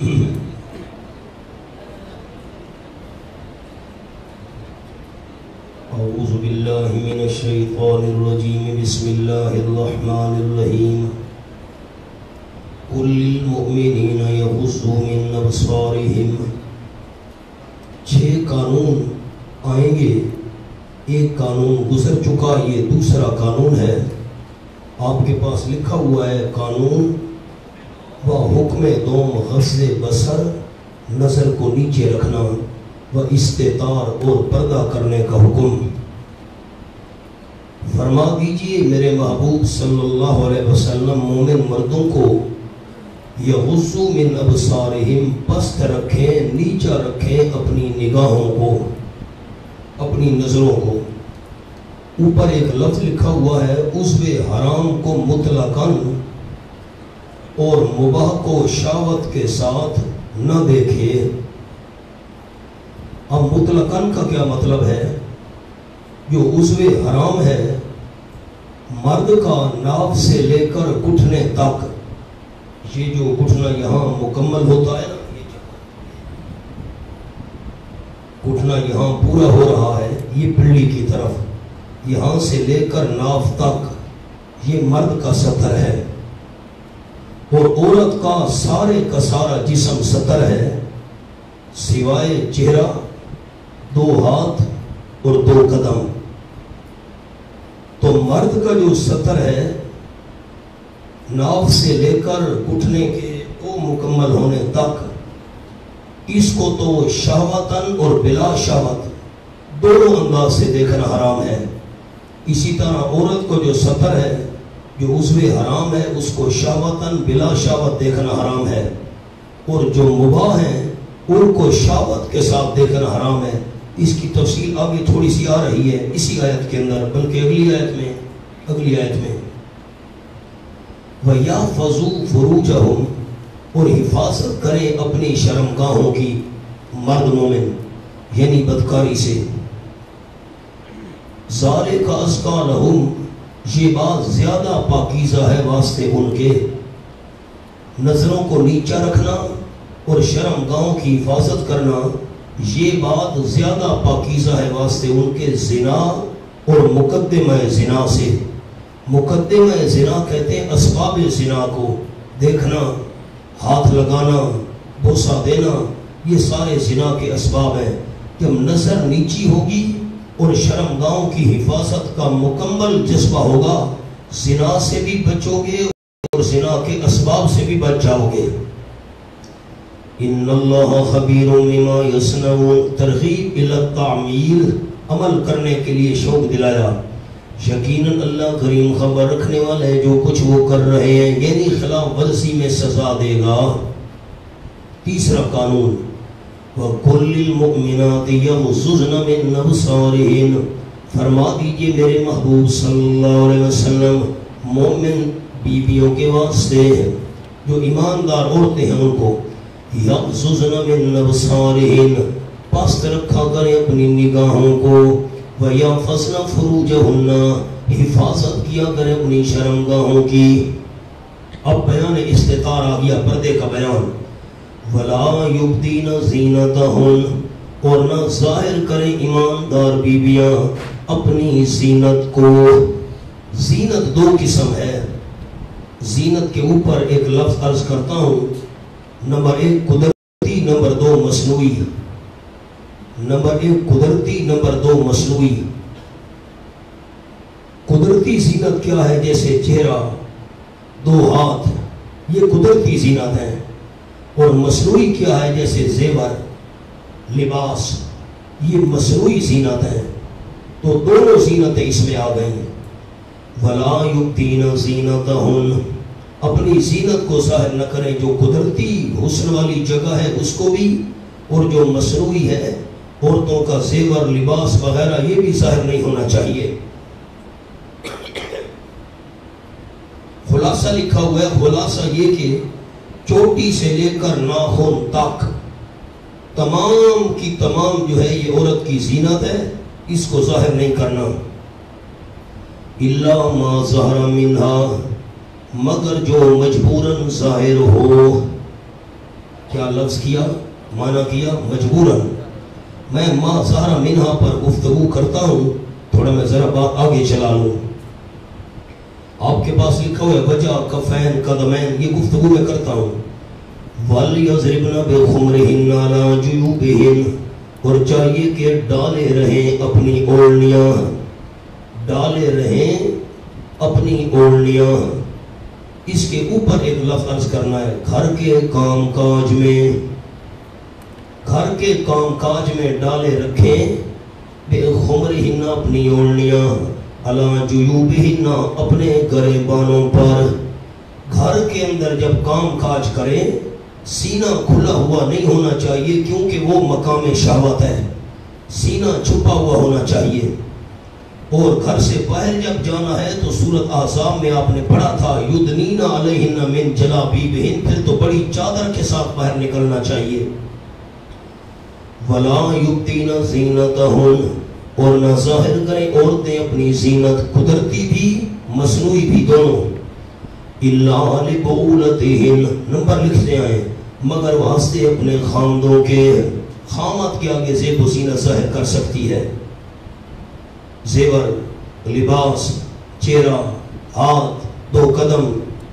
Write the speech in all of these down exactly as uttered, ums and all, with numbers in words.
اعوذ باللہ من الشیطان الرجیم بسم اللہ الرحمن الرحیم قل للمؤمنین یغضوا من ابصارہم. چھ قانون آئیں گے. ایک قانون گزر چکا، یہ دوسرا قانون ہے. آپ کے پاس لکھا ہوا ہے قانون و حکم دوم غض بصر، نظر کو نیچے رکھنا، و استتار اور پردہ کرنے کا حکم. فرما دیجئے میرے محبوب صلی اللہ علیہ وسلم مومن مردوں کو یغضوا من ابصارہم، پست رکھیں، نیچا رکھیں اپنی نگاہوں کو، اپنی نظروں کو. اوپر ایک لفظ لکھا ہوا ہے عضو حرام کو مطلقاً اور مباح کو شہوت کے ساتھ نہ دیکھے. اب مطلقاً کا کیا مطلب ہے؟ جو عضو حرام ہے مرد کا ناف سے لے کر گھٹنے تک، یہ جو گھٹنا یہاں مکمل ہوتا ہے نا، گھٹنا یہاں پورا ہو رہا ہے، یہ پنڈلی کی طرف، یہاں سے لے کر ناف تک یہ مرد کا سطر ہے. اور عورت کا سارے کا سارا جسم سطر ہے سوائے چہرہ، دو ہاتھ اور دو قدم. تو مرد کا جو سطر ہے ناف سے لے کر گھٹنے کے وہ مکمل ہونے تک، اس کو تو شہوتاً اور بلا شہوت دونوں انداز سے دیکھنا حرام ہے. اسی طرح عورت کو جو سطر ہے، جو عضو حرام ہے، اس کو شہوتاً بلا شہوت دیکھنا حرام ہے. اور جو مباح ہیں ان کو شہوت کے ساتھ دیکھنا حرام ہے. اس کی تفصیل آگے تھوڑی سی آ رہی ہے اسی آیت کے اندر، بلکہ اگلی آیت میں اگلی آیت میں وَيَحْفَظُوا فُرُوجَهُمْ، اور حفاظت کریں اپنی شرمگاہوں کی، مرد مومن یعنی بدکاری سے. ذَلِكَ أَزْكَىٰ لَهُمْ، یہ بات زیادہ پاکیزہ ہے واسطے ان کے. نظروں کو نیچا رکھنا اور شرمگاہوں کی حفاظت کرنا، یہ بات زیادہ پاکیزہ ہے واسطے ان کے زنا اور مقدمہ زنا سے. مقدمہ زنا کہتے ہیں اسباب زنا کو، دیکھنا، ہاتھ لگانا، بوسہ دینا، یہ سارے زنا کے اسباب ہیں. جب نظر نیچی ہوگی اور شرمگاہوں کی حفاظت کا مکمل جذبہ ہوگا، زنا سے بھی بچو گے اور زنا کے اسباب سے بھی بچ جاؤ گے. ان اللہ خبیر بما یصنعون، ترغیب الی التعمیل، عمل کرنے کے لیے شوق دلایا. یقیناً اللہ کریم خبر رکھنے والا ہے جو کچھ وہ کر رہے ہیں، یعنی خلاف ورزی میں سزا دے گا. تیسرا قانون وَقُلْ لِلْمُؤْمِنَاتِ يَغْضُضْنَ مِنْ أَبْصَارِهِنَّ، فرما دیجئے میرے محبوب صلی اللہ علیہ وسلم مومن بیویوں کے واسطے جو ایماندار عورتیں ہیں ان کو یغضضن من ابصارہن، پست رکھا کریں اپنی نگاہوں کو، ویحفظن فروجہن، حفاظت کیا کریں اپنی شرمگاہوں کی. اب بیان استطار آ گیا، پردے کا بیان. ولا یبدین زینتہن، اور نہ ظاہر کریں ایماندار بیویاں اپنی زینت کو. زینت دو قسم ہے. زینت کے اوپر ایک لفظ عرض کرتا ہوں، نمبر ایک قدرتی، نمبر دو مصنوعی. نمبر ایک قدرتی، نمبر دو مصنوعی. قدرتی زینت کیا ہے؟ جیسے چہرہ، دو ہاتھ، یہ قدرتی زینت ہے. اور مصنوعی کیا ہے؟ جیسے زیور، لباس، یہ مصنوعی زینت ہے. تو دونوں زینتیں اس میں آ گئیں. وَلَا يُبْدِينَ زِينَتَهُنَّ، اپنی زینت کو ظاہر نہ کریں، جو قدرتی حسن والی جگہ ہے اس کو بھی، اور جو مصنوعی ہے عورتوں کا زیور، لباس وغیرہ، یہ بھی ظاہر نہیں ہونا چاہیے. خلاصہ لکھا ہوا ہے، خلاصہ یہ کہ چوٹی سے لے کر ناخن تک تمام کی تمام جو ہے یہ عورت کی زینت ہے، اس کو ظاہر نہیں کرنا. الا ما ظہر منہا، مگر جو مجبوراً ظاہر ہو. کیا کیا لفظ کیا، معنی کیا مجبوراً. میں ما ظہر منہا پر گفتگو کرتا ہوں، تھوڑا میں ذرا بات آگے چلا لوں. آپ کے پاس لکھا ہوا ہے وجہ کفین قدمین، یہ گفتگو میں کرتا ہوں. وَلْيَضْرِبْنَ بِخُمُرِهِنَّ عَلَىٰ جُيُوبِهِنَّ، اور چاہیے کہ ڈالے رہیں اپنی اوڑھنیاں، ڈالے رہیں اپنی اوڑھنیاں. اس کے اوپر ایک لفظ عرض کرنا ہے، گھر کے کام کاج میں، گھر کے کام کاج میں ڈالے رکھیں بِخُمُرِهِنَّ اپنی اوڑھنیاں، عَلَىٰ جُيُوبِهِنَّ اپنے گریبانوں پر. گھر کے اندر جب کام کاج کریں سینہ کھلا ہوا نہیں ہونا چاہیے، کیونکہ وہ مقام شہوت ہے. سینہ چھپا ہوا ہونا چاہیے. اور گھر سے باہر جب جانا ہے تو سورۃ احزاب میں آپ نے پڑھا تھا یدنین علیہن من جلابیبہن، پھر تو بڑی چادر کے ساتھ باہر نکلنا چاہیے. ولا یبدین زینتہن، اور نہ ظاہر کریں عورتیں اپنی زینت، قدرتی بھی مصنوعی بھی دونوں. الا لبعولتہن، نمبر لکھتے آئے، مگر واسطے اپنے خامدوں کے. خامت کے آگے زیب و زینت ظاہر کر سکتی ہے. زیور، لباس، چہرہ، ہاتھ، دو قدم.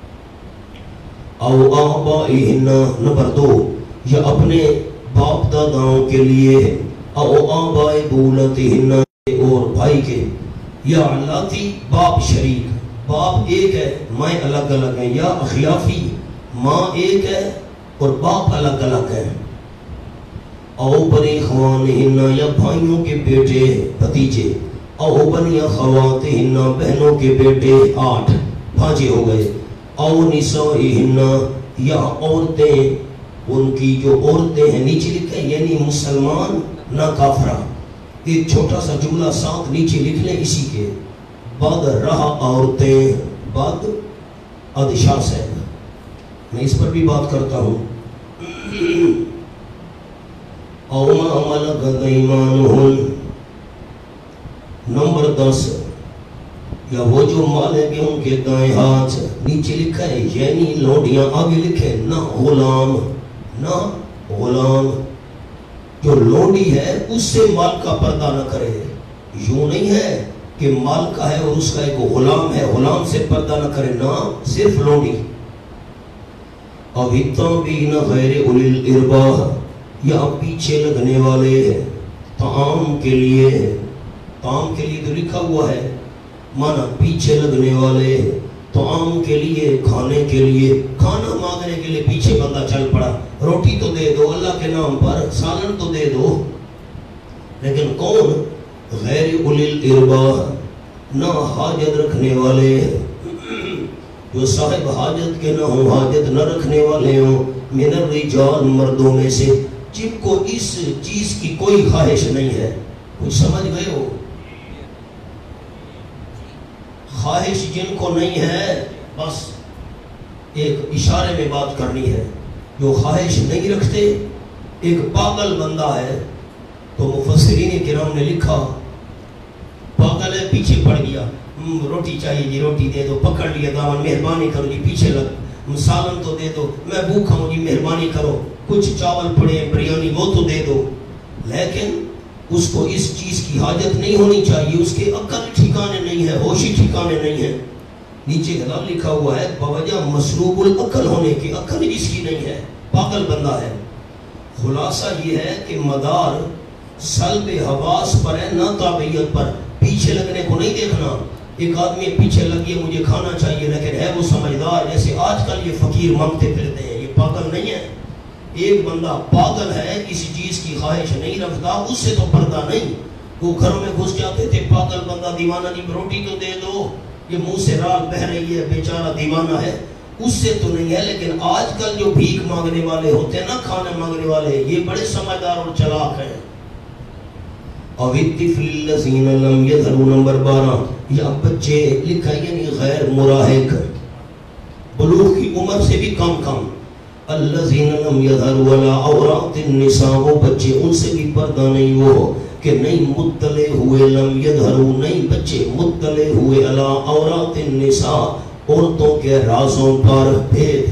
او آبائہن، نمبر دو، یا اپنے باپ داداؤں کے لیے. او آبائی بولتہن، اور بھائی کے. یا لاتی باپ شریک، باپ ایک ہے مائیں الگ الگ ہیں. یا اخیافی، ماں ایک ہے اور باپ الگ الگ ہیں. او بنی خوانہن، یا بھائیوں کے بیٹے بھتیجے. او بنی خواتہن، بہنوں کے بیٹے آٹھ بھانجے ہو گئے. او نسائہن، یا عورتیں ان کی جو عورتیں ہیں، نیچے لکھیں یعنی مسلمان نہ کافرہ. ایک چھوٹا سا جملہ ساتھ نیچے لکھ لیں اسی کے بعد، رہا عورتیں بعد ادشاہ سے. میں اس پر بھی بات کرتا ہوں. او ما ملکت ایمانہن، نمبر دس، یا وہ جو مالک ہیں ان کے دائیں ہاتھ. نیچے لکھا ہے یعنی لوڈیاں، آگے لکھے نہ غلام، نہ غلام. جو لوڈی ہے اس سے مال کا پردہ نہ کرے. یوں نہیں ہے کہ مال کا ہے اور اس کا ایک غلام ہے، غلام سے پردہ نہ کرے، نہ صرف لوڈی. اب التابعین غیر اولی الارباح، یا پیچھے لگنے والے طعام کے لیے. طعام کے لیے تو لکھا ہوا ہے، مانا پیچھے لگنے والے طعام کے لیے، کھانے کے لیے. کھانا مانگنے کے لیے پیچھے بندہ چل پڑا، روٹی تو دے دو اللہ کے نام پر، سالن تو دے دو. لیکن کون؟ غیر اولی الارباح، نہ حاجت رکھنے والے، جو صاحب حاجت کے نہ ہوں، حاجت نہ رکھنے والے ہوں. من الرجال، مردوں میں سے جن کو اس چیز کی کوئی خواہش نہیں ہے. کچھ سمجھ گئے ہو؟ خواہش جن کو نہیں ہے، بس ایک اشارے میں بات کرنی ہے. جو خواہش نہیں رکھتے، ایک پاگل بندہ ہے تو مفسرین کرام نے لکھا پاگل ہے، پیچھے پڑ گیا، روٹی چاہیے جی روٹی دے دو، پکڑ لیا دامن، مہربانی کرو جی پیچھے لگ، سالن تو دے دو، میں بھوکا ہوں جی مہربانی کرو، کچھ چاول پڑے ہیں بریانی وہ تو دے دو. لیکن اس کو اس چیز کی حاجت نہیں ہونی چاہیے، اس کے عقل ٹھکانے نہیں ہے، ہوشی ٹھکانے نہیں ہے. نیچے غلط لکھا ہوا ہے بوجہ مسروب العقل ہونے کی، عقل جس کی نہیں ہے، پاگل بندہ ہے. خلاصہ یہ ہے کہ مدار سلب حواس پر ہے، نہ تابعیت پر. پیچھے لگنے کو نہیں دیکھنا. ایک آدمی پیچھے لگیے مجھے کھانا چاہیے، لیکن ہے وہ سمجھدار، جیسے آج کل یہ فقیر مانگتے پھرتے ہیں، یہ پاگل نہیں ہے. ایک بندہ پاگل ہے، کسی چیز کی خواہش نہیں رکھتا، اس سے تو پردہ نہیں. وہ گھروں میں گھس جاتے تھے، پاگل بندہ دیوانہ جی روٹی تو دے دو، یہ منہ سے رال بہ رہی ہے، بیچارہ دیوانہ ہے، اس سے تو نہیں ہے. لیکن آج کل جو بھیک مانگنے والے ہوتے ہیں نا، کھانے مانگنے والے، یہ بڑے سمجھدار اور چلاک ہیں. اور الطفل الذین لم یظہروا، نمبر بارہ، یا بچے لکھا یعنی غیر مراہق، بلوغ کی عمر سے بھی کم کم. الذین لم یظہروا علی عورات النساء، وہ بچے ان سے بھی پردہ نہیں ہو کہ نہیں مطلع ہوئے. لم یظہروا، نہیں بچے مطلع ہوئے علی عورات النساء، عورتوں کے رازوں پر، بھید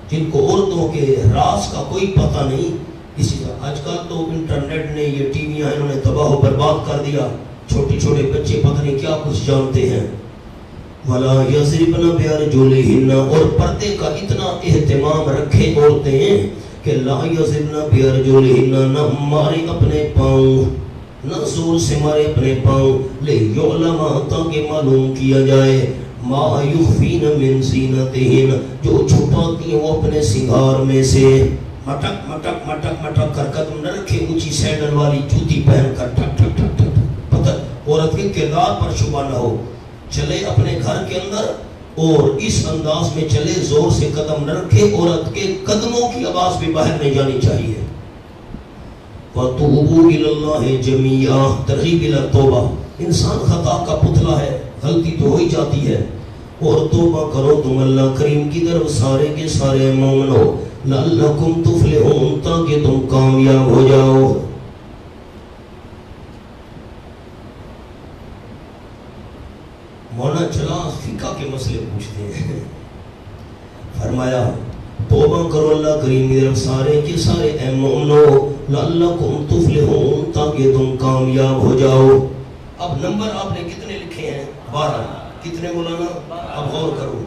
جن کو عورتوں کے راز کا کوئی پتہ نہیں. اسی طرح آج کل تو انٹرنیٹ نے یہ ٹی ویاں انہوں نے تباہ و برباد کر دیا. چھوٹے چھوٹے بچے پتہ نہیں کیا کچھ جانتے ہیں. وَلَا يَضْرِبْنَ بِأَرْجُلِهِنَّ اور پردے کا اتنا اہتمام رکھے عورتیں کہ لا يَضْرِبْنَ بِأَرْجُلِهِنَّ نہ مارے اپنے پاؤں, نہ زور سے مارے اپنے پاؤں. لِيُعْلَمَ تاکہ معلوم کیا جائے ما يُخْفِينَ مِن زِينَتِهِنَّ جو چھپاتی ہیں وہ اپنے سنگار میں سے. مٹک مٹک مٹک مٹک کر قدم نہ رکھے, اونچی سینڈل والی جوتی پہن کر ٹھک ٹھک ٹھک ٹھک. پتہ عورت کے کردار پر شبہ نہ ہو. چلے اپنے گھر کے اندر اور اس انداز میں چلے, زور سے قدم نہ رکھے. عورت کے قدموں کی آواز بھی باہر نہیں جانی چاہیے. وَتُوبُوا إِلَى اللَّهِ جَمِيعًا ترغیب الی توبہ. انسان خطا کا پتلا ہے, غلطی تو ہو ہی جاتی ہے, اور توبہ کرو تم اللہ کریم کی طرف سارے کے سارے مومنو لعلکم تفلحون تاکہ تم کامیاب ہو جاؤ. مولانا چلا فقہ کے مسئلے پوچھتے ہیں. فرمایا توبہ کرو اللہ کریم کی طرف سارے کے سارے اے مومنو لعلکم تفلحون تاکہ تم کامیاب ہو جاؤ. اب نمبر آپ نے کتنے لکھے ہیں؟ بارہ. کتنے مولانا؟ اب غور کرو.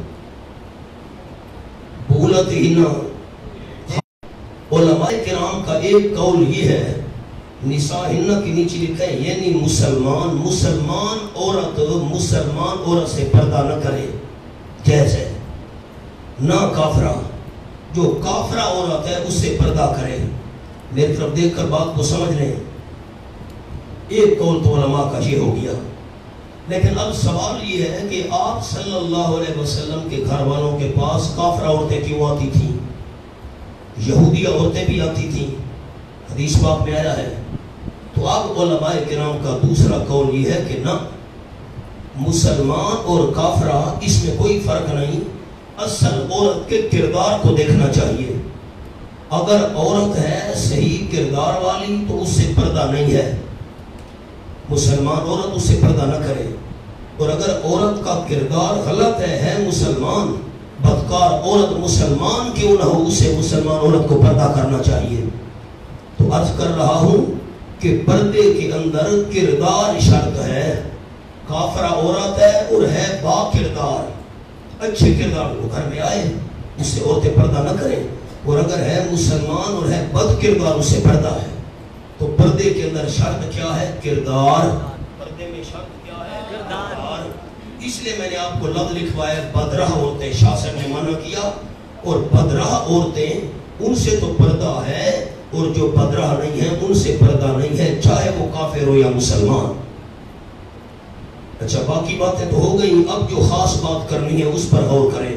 بولت ہی نہ علماء کرام کا ایک قول یہ ہے, نساء ہنہ کی نیچے لکھا ہے یعنی مسلمان مسلمان عورت مسلمان عورت سے پردہ نہ کرے جیسے نہ کافرہ, جو کافرہ عورت ہے اس سے پردہ کرے. میری طرف دیکھ کر بات کو سمجھ لیں. ایک قول تو علماء کا یہ ہو گیا, لیکن اب سوال یہ ہے کہ آپ صلی اللہ علیہ وسلم کے گھر والوں کے پاس کافرہ عورتیں کیوں آتی تھیں؟ یہودی عورتیں بھی آتی تھیں, حدیث پاک میں آیا ہے. تو اب علماء کرام کا دوسرا قول یہ ہے کہ نہ, مسلمان اور کافرہ اس میں کوئی فرق نہیں, اصل عورت کے کردار کو دیکھنا چاہیے. اگر عورت ہے صحیح کردار والی تو اس سے پردہ نہیں ہے, مسلمان عورت اس سے پردہ نہ کرے. اور اگر عورت کا کردار غلط ہے, ہے مسلمان بدکار عورت مسلمان کیوں نہ ہو, اسے مسلمان عورت کو پردہ کرنا چاہیے. تو عرض کر رہا ہوں کہ پردے کے اندر کردار شرط ہے. کافرہ عورت ہے اور ہے با کردار, اچھے کردار کو گھر میں آئے, اس سے عورتیں پردہ نہ کریں. اور اگر ہے مسلمان اور ہے بد کردار, اس سے پردہ ہے. تو پردے کے اندر شرط کیا ہے؟ کردار. پردے میں شرط کیا ہے؟ کردار. اس لیے میں نے آپ کو لفظ لکھوایا بدرہ عورتیں, شاہ صاحب نے منع کیا. اور بدرہ عورتیں ان سے تو پردہ ہے, اور جو بدرہ نہیں ہے ان سے پردہ نہیں ہے, چاہے وہ کافر ہو یا مسلمان. اچھا باقی باتیں تو ہو گئی, اب جو خاص بات کرنی ہے اس پر غور کریں.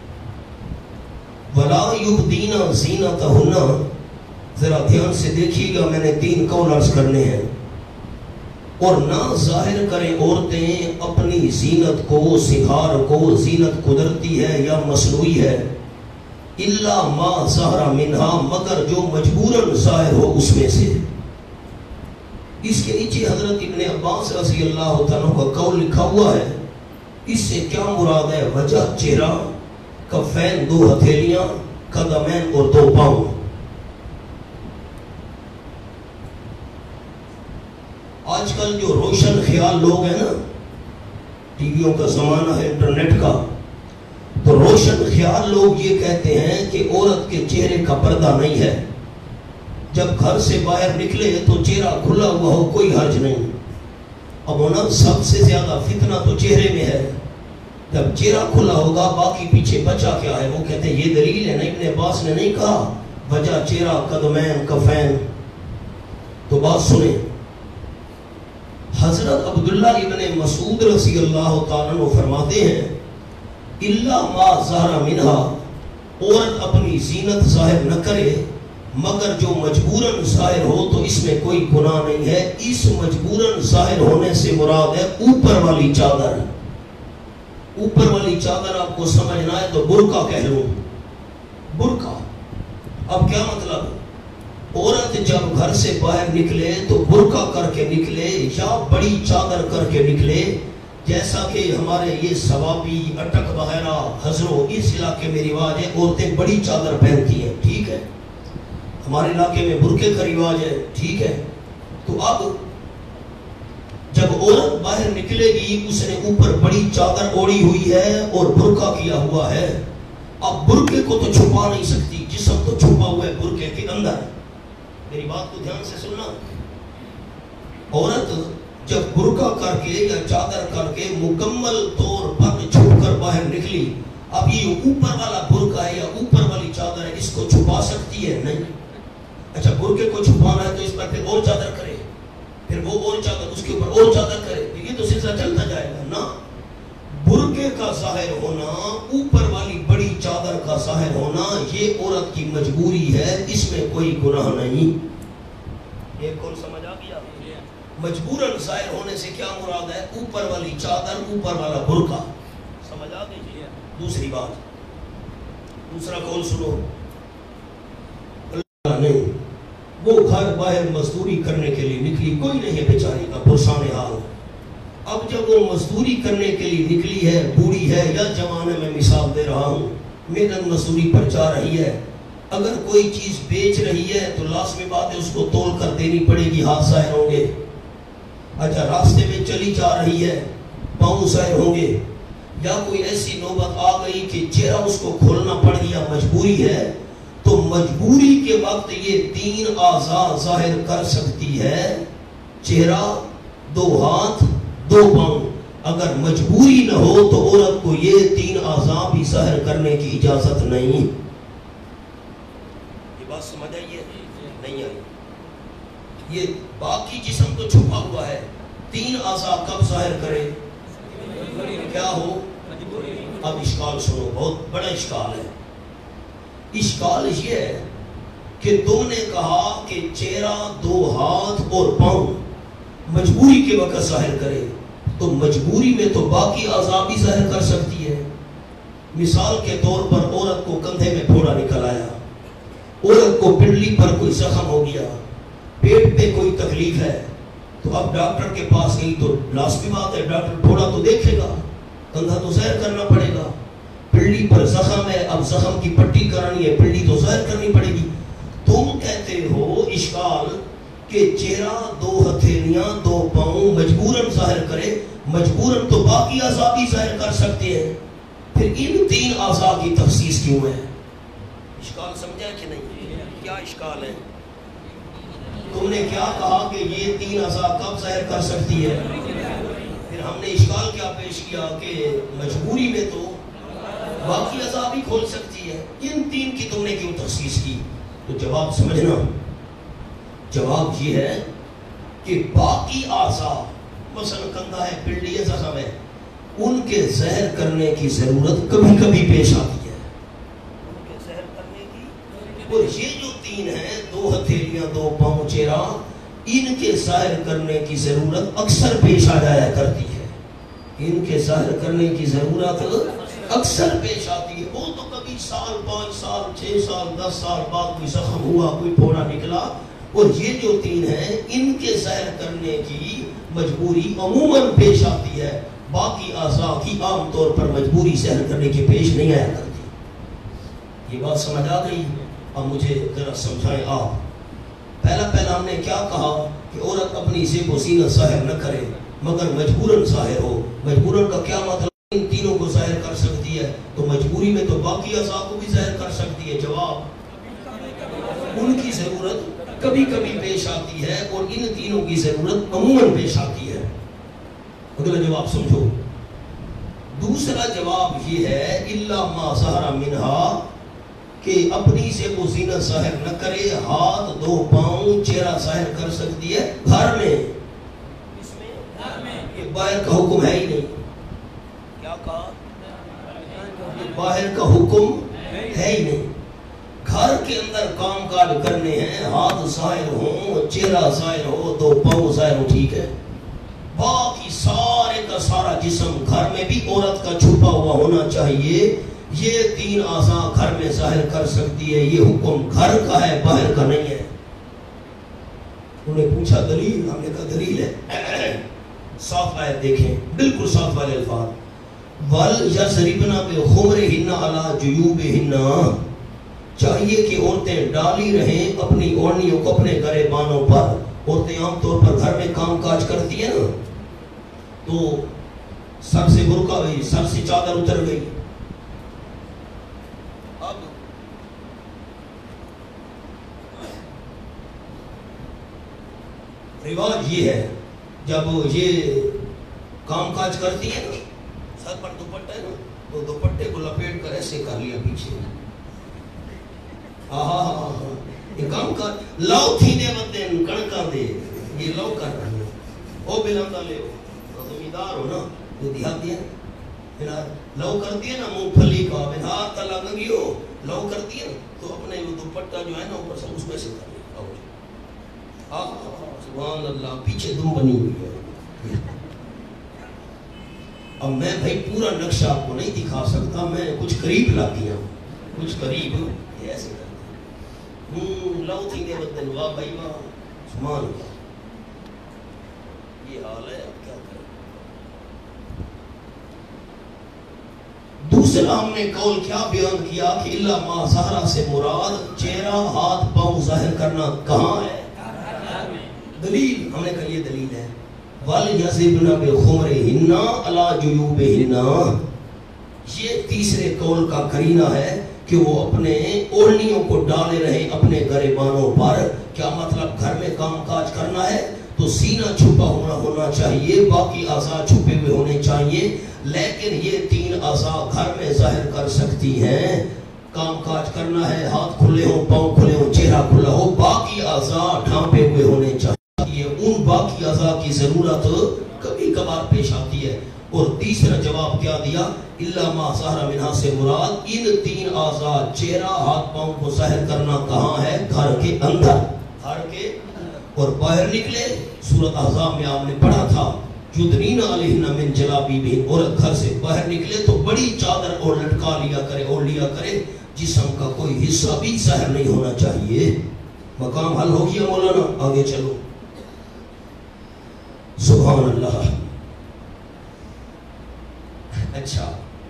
وَلَا يُبْدِينَ زِينَتَهُنَّ, ذرا دھیان سے دیکھیے گا, میں نے تین قول عرض کرنے ہیں. اور نہ ظاہر کریں عورتیں اپنی زینت کو, سنگھار کو. زینت قدرتی ہے یا مصنوعی ہے. الا ما ظہر منہا, مگر جو مجبوراً ظاہر ہو اس میں سے. اس کے نیچے حضرت ابن عباس رضی اللہ تعالیٰ کا قول لکھا ہوا ہے. اس سے کیا مراد ہے؟ وجہ چہرہ, کفین دو ہتھیلیاں, قدمین اور دو پاؤں. آج کل جو روشن خیال لوگ ہیں نا, ٹی ویوں کا زمانہ ہے, انٹرنیٹ کا, تو روشن خیال لوگ یہ کہتے ہیں کہ عورت کے چہرے کا پردہ نہیں ہے. جب گھر سے باہر نکلے تو چہرہ کھلا ہوا ہو کوئی حرج نہیں. اب ہونا سب سے زیادہ فتنہ تو چہرے میں ہے. جب چہرہ کھلا ہوگا باقی پیچھے بچا کیا ہے؟ وہ کہتے ہیں یہ دلیل ہے. ابن عباس نے نہیں کہا وجہ چہرہ, قدمین, کفین. تو بات سنیں, حضرت عبداللہ ابن مسعود رضی اللہ تعالیٰ عنہ فرماتے ہیں الا ما ظہر منہا, عورت اپنی زینت ظاہر نہ کرے مگر جو مجبوراً ظاہر ہو تو اس میں کوئی گناہ نہیں ہے. اس مجبوراً ظاہر ہونے سے مراد ہے اوپر والی چادر. اوپر والی چادر آپ کو سمجھنا ہے تو برقع کہہ لوں. برقع اب کیا مطلب؟ عورت جب گھر سے باہر نکلے تو برقع کر کے نکلے یا بڑی چادر کر کے نکلے, جیسا کہ ہمارے یہ ثوابی اٹک وغیرہ حضروں اس علاقے میں رواج ہے، عورتیں بڑی چادر پہنتی ہیں، ٹھیک ہے، ہمارے علاقے میں برقعے کا رواج ہے، ٹھیک ہے۔ تو اب جب عورت باہر نکلے گی اس نے اوپر بڑی چادر اوڑی ہوئی ہے اور برقع کیا ہوا ہے، اب برقعے کو تو چھپا نہیں سکتی، جسم تو چھپا ہوا ہے برقعے کے اندر۔ میری بات کو دھیان سے سننا، عورت جب برقع کر کے یا چادر کر کے مکمل طور پر چھپ کر باہر نکلی، اب یہ اوپر والا برقع ہے یا اوپر والی چادر ہے، اس کو چھپا سکتی ہے؟ نہیں۔ اچھا برقعے کو چھپانا ہے تو اس پر پھر اور چادر کرے، پھر وہ اور چادر، اس کے اوپر اور چادر کرے، یہ تو سلسلہ چلتا جائے گا نا۔ برقعے کا ظاہر ہونا، اوپر والی بڑی چادر کا ظاہر ہونا، یہ عورت کی مجبوری ہے، اس میں کوئی گناہ نہیں۔ یہ کون سمجھ آ گیا؟ مجبوراً ظاہر ہونے سے کیا مراد ہے؟ اوپر والی چادر، اوپر والا برقع، سمجھ آ گئی؟ دوسری بات، دوسرا قول سنو، اللہ نہیں، وہ گھر باہر مزدوری کرنے کے لیے نکلی، کوئی نہیں ہے بیچاری کا پرسان حال، اب جب وہ مزدوری کرنے کے لیے نکلی ہے، بوڑھی ہے یا جوان ہے، میں مثال دے رہا ہوں، محنت مزدوری پر جا رہی ہے، اگر کوئی چیز بیچ رہی ہے تو لازمی بات ہے اس کو تول کر دینی پڑے گی، ہاتھ ظاہر ہوں گے۔ اچھا راستے میں چلی جا رہی ہے، پاؤں ظاہر ہوں گے، یا کوئی ایسی نوبت آ گئی کہ چہرہ اس کو کھولنا پڑ گیا، مجبوری ہے، تو مجبوری کے وقت یہ تین اعضاء ظاہر کر سکتی ہے، چہرہ، دو ہاتھ، دو پاؤں۔ اگر مجبوری نہ ہو تو عورت کو یہ تین اعضاء بھی ظاہر کرنے کی اجازت نہیں۔ یہ بات سمجھ آئی ہے؟ نہیں آئی؟ یہ باقی جسم تو چھپا ہوا ہے، تین اعضاء کب ظاہر کرے؟ کیا ہو؟ اب اشکال سنو، بہت بڑا اشکال ہے۔ اشکال یہ ہے کہ تم نے کہا کہ چہرہ، دو ہاتھ اور پاؤں مجبوری کے وقت ظاہر کرے، تو مجبوری میں تو باقی اعضاء بھی ظاہر کر سکتی ہے۔ مثال کے طور پر عورت کو کندھے میں پھوڑا نکل آیا، عورت کو پنڈلی پر کوئی زخم ہو گیا، پیٹ پہ کوئی تکلیف ہے، تو اب ڈاکٹر کے پاس گئی تو لازمی بات ہے ڈاکٹر پھوڑا تو دیکھے گا، کندھا تو ظاہر کرنا پڑے گا۔ پنڈلی پر زخم ہے، اب زخم کی پٹی کرانی ہے، پنڈلی تو ظاہر کرنی پڑے گی۔ تم کہتے ہو اشکال کہ چہرہ، دو ہتھیلیاں، دو پاؤں مجبوراً ظاہر کرے، مجبوراً تو باقی اعضاء بھی ظاہر کر سکتے ہیں، پھر ان تین اعضاء کی تخصیص کیوں ہے؟ اشکال سمجھا کہ نہیں؟ کیا اشکال ہے؟ تم نے کیا کہا کہ یہ تین اعضاء کب ظاہر کر سکتی ہے؟ پھر ہم نے اشکال کیا پیش کیا کہ مجبوری میں تو باقی اعضاء بھی کھول سکتی ہے، ان تین کی تم نے کیوں تخصیص کی؟ تو جواب سمجھنا، جواب یہ ہے کہ باقی اعضاء، مثلا کندھا ہے، پنڈلی ہے، زخم ہے، ان کے ظاہر کرنے کی ضرورت کبھی کبھی پیش آتی ہے، ان کے ظاہر کرنے کی، اور یہ جو تین ہیں، دو ہتھیلیاں، دو پاؤں، چہرہ، ان کے ظاہر کرنے کی ضرورت اکثر پیش آ جایا کرتی ہے، ان کے ظاہر کرنے کی ضرورت اکثر پیش آتی ہے۔ وہ تو کبھی سال، پانچ سال، چھ سال، دس سال بعد کوئی زخم ہوا، کوئی پھوڑا نکلا، اور یہ جو تین ہیں ان کے ظاہر کرنے کی مجبوری عموماً پیش آتی ہے، باقی اعضاء کی عام طور پر مجبوری ظاہر کرنے کی پیش نہیں آیا کرتی۔ یہ بات سمجھ آ گئی؟ اب مجھے ذرا سمجھائیں آپ۔ پہلا پہلا ہم نے کیا کہا کہ عورت اپنی زیب و زینت ظاہر نہ کرے مگر مجبوراً ظاہر ہو۔ مجبوراً کا کیا مطلب؟ ان تینوں کو ظاہر کر سکتی ہے تو مجبوری میں تو باقی اعضاء کو بھی ظاہر کر سکتی ہے۔ جواب، ان کی ضرورت کبھی کبھی پیش آتی ہے اور ان تینوں کی ضرورت عموماً پیش آتی ہے۔ اگلا جواب سمجھو۔ دوسرا جواب یہ ہے الا ما ظہر منہا، کہ اپنی سے وہ زینت ظاہر نہ کرے، ہاتھ، دو پاؤں، چہرہ ظاہر کر سکتی ہے گھر میں، اس میں گھر میں، یہ باہر کا حکم ہے ہی نہیں۔ کیا کہا؟ یہ باہر کا حکم ہے ہی نہیں، گھر کے اندر کام کاج کرنے ہیں، ہاتھ ظاہر ہوں، چہرہ ظاہر ہو، دو پاؤں ظاہر ہو، ٹھیک ہے، باقی سارے کا سارا جسم گھر میں بھی عورت کا چھپا ہوا ہونا چاہیے۔ یہ تین اعضاء گھر میں ظاہر کر سکتی ہے، یہ حکم گھر کا ہے، باہر کا نہیں ہے۔ انہوں نے پوچھا دلیل، ہم نے کہا دلیل ہے صاف آیت دیکھیں، بالکل صاف والے الفاظ، وَلْيَضْرِبْنَ بِخُمُرِهِنَّ عَلَىٰ جُيُوبِهِنَّ، چاہیے کہ عورتیں ڈالی رہیں اپنی اوڑھنیوں کو اپنے گریبانوں پر. عورتیں عام طور پر گھر میں کام کاج کرتی ہیں نا، تو سر سے برقع گئی، سر سے چادر اتر گئی. اب رواج یہ ہے جب یہ کام کاج کرتی ہے نا، سر پر دوپٹہ ہے نا، تو دوپٹے کو لپیٹ کر ایسے کر لیا پیچھے. آہا یہ کام کر لاؤ تھی نے بدن کڑکا دے، یہ لو کر رہی ہے. او بلندہ لے ہو، زمیندار ہو نا، جو دیہاتی ہے لو کرتی ہے نا مونگ پھلی کا، ہاتھ تلا گنگی ہو لو کرتی ہے نا، تو اپنے وہ دوپٹہ جو ہے نا اوپر سے اس میں سے کر لیا. آہا سبحان اللہ، پیچھے دم بنی ہوئی ہے. اب میں بھائی پورا نقشہ آپ کو نہیں دکھا سکتا، میں کچھ قریب لا دیا ہوں، کچھ قریب ایسے کرتے ہوں. لو تھی دے بدن، واہ بھائی واہ، سبحان اللہ. یہ حال ہے، اب کیا کریں. دوسرا ہم نے قول کیا بیان کیا کہ اللہ ما ظہرہ سے مراد چہرہ ہاتھ پاؤں ظاہر کرنا کہاں ہے؟ دلیل ہم نے کہا یہ دلیل ہے. وَلْيَضْرِبْنَ بِخُمُرِهِنَّ عَلَىٰ جُيُوبِهِنَّ، یہ تیسرے قول کا قرینہ ہے کہ وہ اپنے اوڑھنیوں کو ڈالے رہے اپنے گریبانوں پر. کیا مطلب؟ گھر میں کام کاج کرنا ہے تو سینہ چھپا ہونا ہونا چاہیے، باقی اعضاء چھپے ہوئے ہونے چاہیے، لیکن یہ تین اعضاء گھر میں ظاہر کر سکتی ہیں. کام کاج کرنا ہے، ہاتھ کھلے ہوں، پاؤں کھلے ہوں، چہرہ کھلا ہو، باقی اعضاء ڈھانپے ہوئے ہونے چاہیے. ان باقی اعضاء کی ضرورت کبھی کبھار پیش آتی ہے. اور تیسرا جواب کیا دیا؟ الا ما ظہر منہا سے مراد ان تین اعضاء چہرہ ہاتھ پاؤں کو ظاہر کرنا کہاں ہے؟ گھر کے اندر. گھر کے اور باہر نکلے، سورۃ احزاب میں آپ نے پڑھا تھا یدنین علیہن من جلابیبہن، عورت گھر سے باہر نکلے تو بڑی چادر اور لٹکا لیا کرے، اور لیا کرے، جسم کا کوئی حصہ بھی ظاہر نہیں ہونا چاہیے. مقام حل ہو گیا مولانا، آگے چلو. سبحان اللہ. اچھا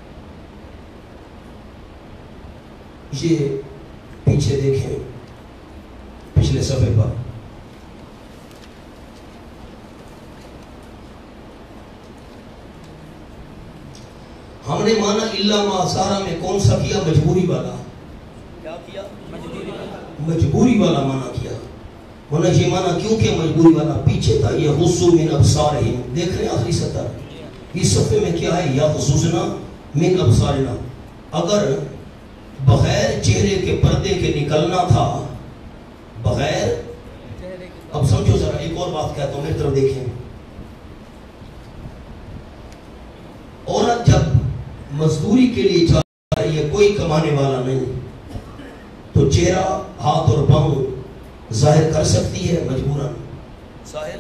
یہ پیچھے دیکھیں، پچھلے صفحے پر ہم نے مانا الا ما ظہر میں کون سا کیا؟ مجبوری والا. کیا کیا؟ مجبوری والا مانا کیا. ہونا یہ مانا کیوں کہ مجبوری والا پیچھے تھا. یہ غصو من ابصارہم، دیکھ رہے ہیں آخری سطر اس صفحے میں کیا ہے؟ یا غصوصنا من ابصارنا. اگر بغیر چہرے کے پردے کے نکلنا تھا، بغیر، اب سمجھو ذرا ایک اور بات کہتا ہوں، میری طرف دیکھیں. عورت جب مزدوری کے لیے جا رہی ہے، کوئی کمانے والا نہیں، تو چہرہ ہاتھ اور پاؤں ظاہر کر سکتی ہے مجبوراً. ظاہر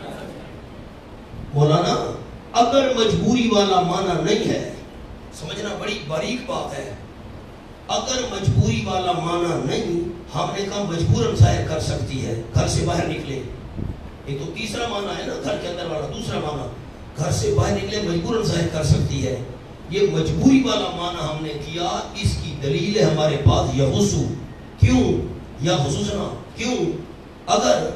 مولانا اگر مجبوری والا معنی نہیں ہے، سمجھنا بڑی باریک بات ہے، اگر مجبوری والا معنی نہیں، ہم نے کہا مجبوراً ظاہر کر سکتی ہے. گھر سے باہر نکلے، یہ تو تیسرا معنی ہے نا، گھر کے اندر والا. دوسرا معنی گھر سے باہر نکلے مجبوراً ظاہر کر سکتی ہے. یہ مجبوری والا معنی ہم نے کیا، اس کی دلیل ہے ہمارے پاس یغصو. کیوں؟ یا خصوصنا کیوں؟ اگر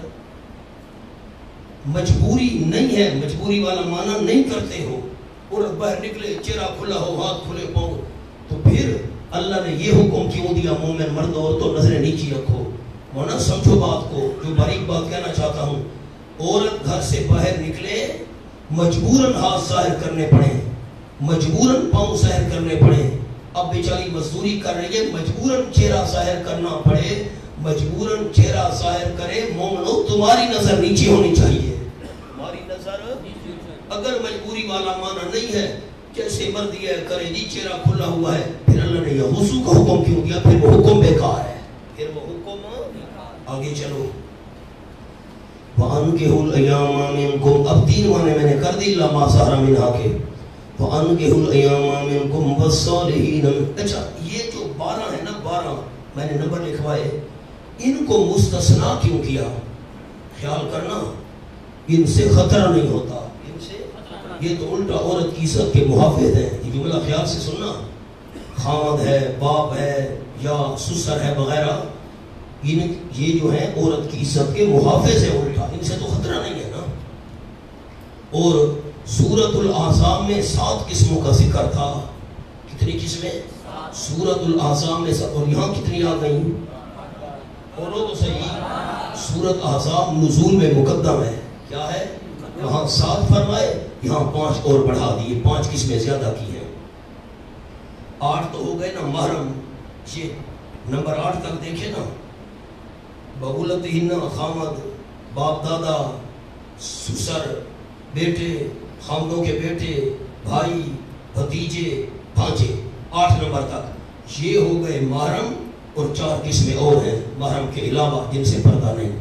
مجبوری نہیں ہے، مجبوری والا معنی نہیں کرتے ہو، اور باہر نکلے چہرہ کھلا ہو، ہاتھ کھلے پاؤں، تو پھر اللہ نے یہ حکم کیوں دیا مومن مرد اور تو نظریں نیچی رکھو؟ مونا سمجھو بات کو، جو باریک بات کہنا چاہتا ہوں. عورت گھر سے باہر نکلے، مجبوراً ہاتھ ظاہر کرنے پڑے، مجبوراً پاؤں ظاہر کرنے پڑے. اب بیچاری مزدوری کر رہی ہے، مجبوراً چہرہ ظاہر کرنا پڑے، مجبوراً چہرہ ظاہر کرے. مومنو تمہاری نظر نیچے ہونی چاہیے، تمہاری نظر. اگر مجبوری والا معنی نہیں ہے، جیسے مرضی ہے کرے جی، چہرہ کھلا ہوا ہے، پھر اللہ نے یہ غصو کا حکم کیوں دیا؟ پھر وہ حکم بیکار ہے، پھر وہ حکم. آگے چلو. وَأَنْكِحُوا الْأَيَامَ مِنْكُمْ، اب تین معنی میں نے کر دی اللہ ما ظہر منہا کے. وَأَنْكِحُوا الْأَيَامَ مِنْكُمْ وَالصَّالِحِينَ. اچھا یہ جو بارہ ہے نا، بارہ میں نے نمبر لکھوائے، ان کو مستثنا کیوں کیا؟ خیال کرنا، ان سے خطرہ نہیں ہوتا، ان سے یہ تو الٹا عورت کی عزت کے محافظ ہیں. یہ جملہ خیال سے سننا. خامد ہے، باپ ہے یا سسر ہے وغیرہ، یہ جو ہے عورت کی عزت کے محافظ ہیں الٹا. ان سے تو خطرہ نہیں ہے نا. اور سورۃ الاحزاب میں سات قسموں کا ذکر تھا. کتنی قسمیں؟ سورۃ الاحزاب میں سب. اور یہاں کتنی آ گئی؟ بولو تو صحیح. سورۃ احزاب نزول میں مقدم ہے. کیا ہے؟ وہاں سات فرمائے، یہاں پانچ اور بڑھا دیے، پانچ قسمیں زیادہ کی ہیں. آٹھ تو ہو گئے نا محرم. یہ نمبر آٹھ تک دیکھیں نا. بغولتہن خامد، باپ دادا، سسر، بیٹے، خامدوں کے بیٹے، بھائی، بھتیجے، بھانجے، آٹھ نمبر تک یہ ہو گئے محرم. اور چار قسمیں اور ہیں محرم کے علاوہ جن سے پردہ نہیں.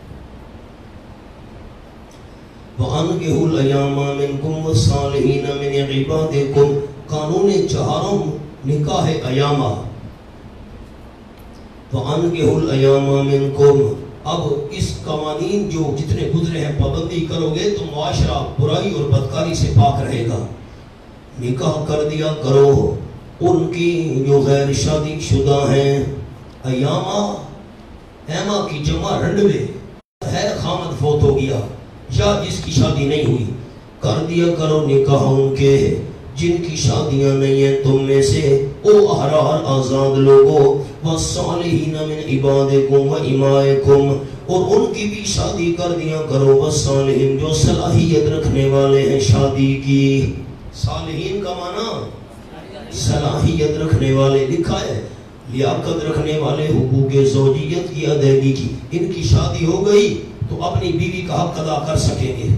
وَأَنْكِحُوا الْأَيَامَ مِنْكُمْ وَالصَّالِحِينَ مِنْ عِبَادِكُمْ. قانون چہارم نکاح ایامہ. وَأَنْكِحُوا الْأَيَامَ مِنْكُمْ. اب اس قوانین جو جتنے گزرے ہیں پابندی کرو گے تو معاشرہ برائی اور بدکاری سے پاک رہے گا. نکاح کر دیا کرو ان کی جو غیر شادی شدہ ہیں. ایامہ، ایما کی جمع رنڈوے ہے. خامد فوت ہو گیا یا جس کی شادی نہیں ہوئی، کر دیا کرو نکاح ان کے جن کی شادیاں نہیں ہیں تم میں سے. او احرار آزاد لوگوں. والصالحین من عبادکم و امائکم. اور ان کی بھی شادی کر دیا کرو. والصالحین جو صلاحیت رکھنے والے ہیں شادی کی. صالحین کا معنی صلاحیت رکھنے والے لکھا ہے. لیاقت رکھنے والے حقوق زوجیت کی ادائیگی کی. ان کی شادی ہو گئی تو اپنی بیوی کا حق ادا کر سکیں گے.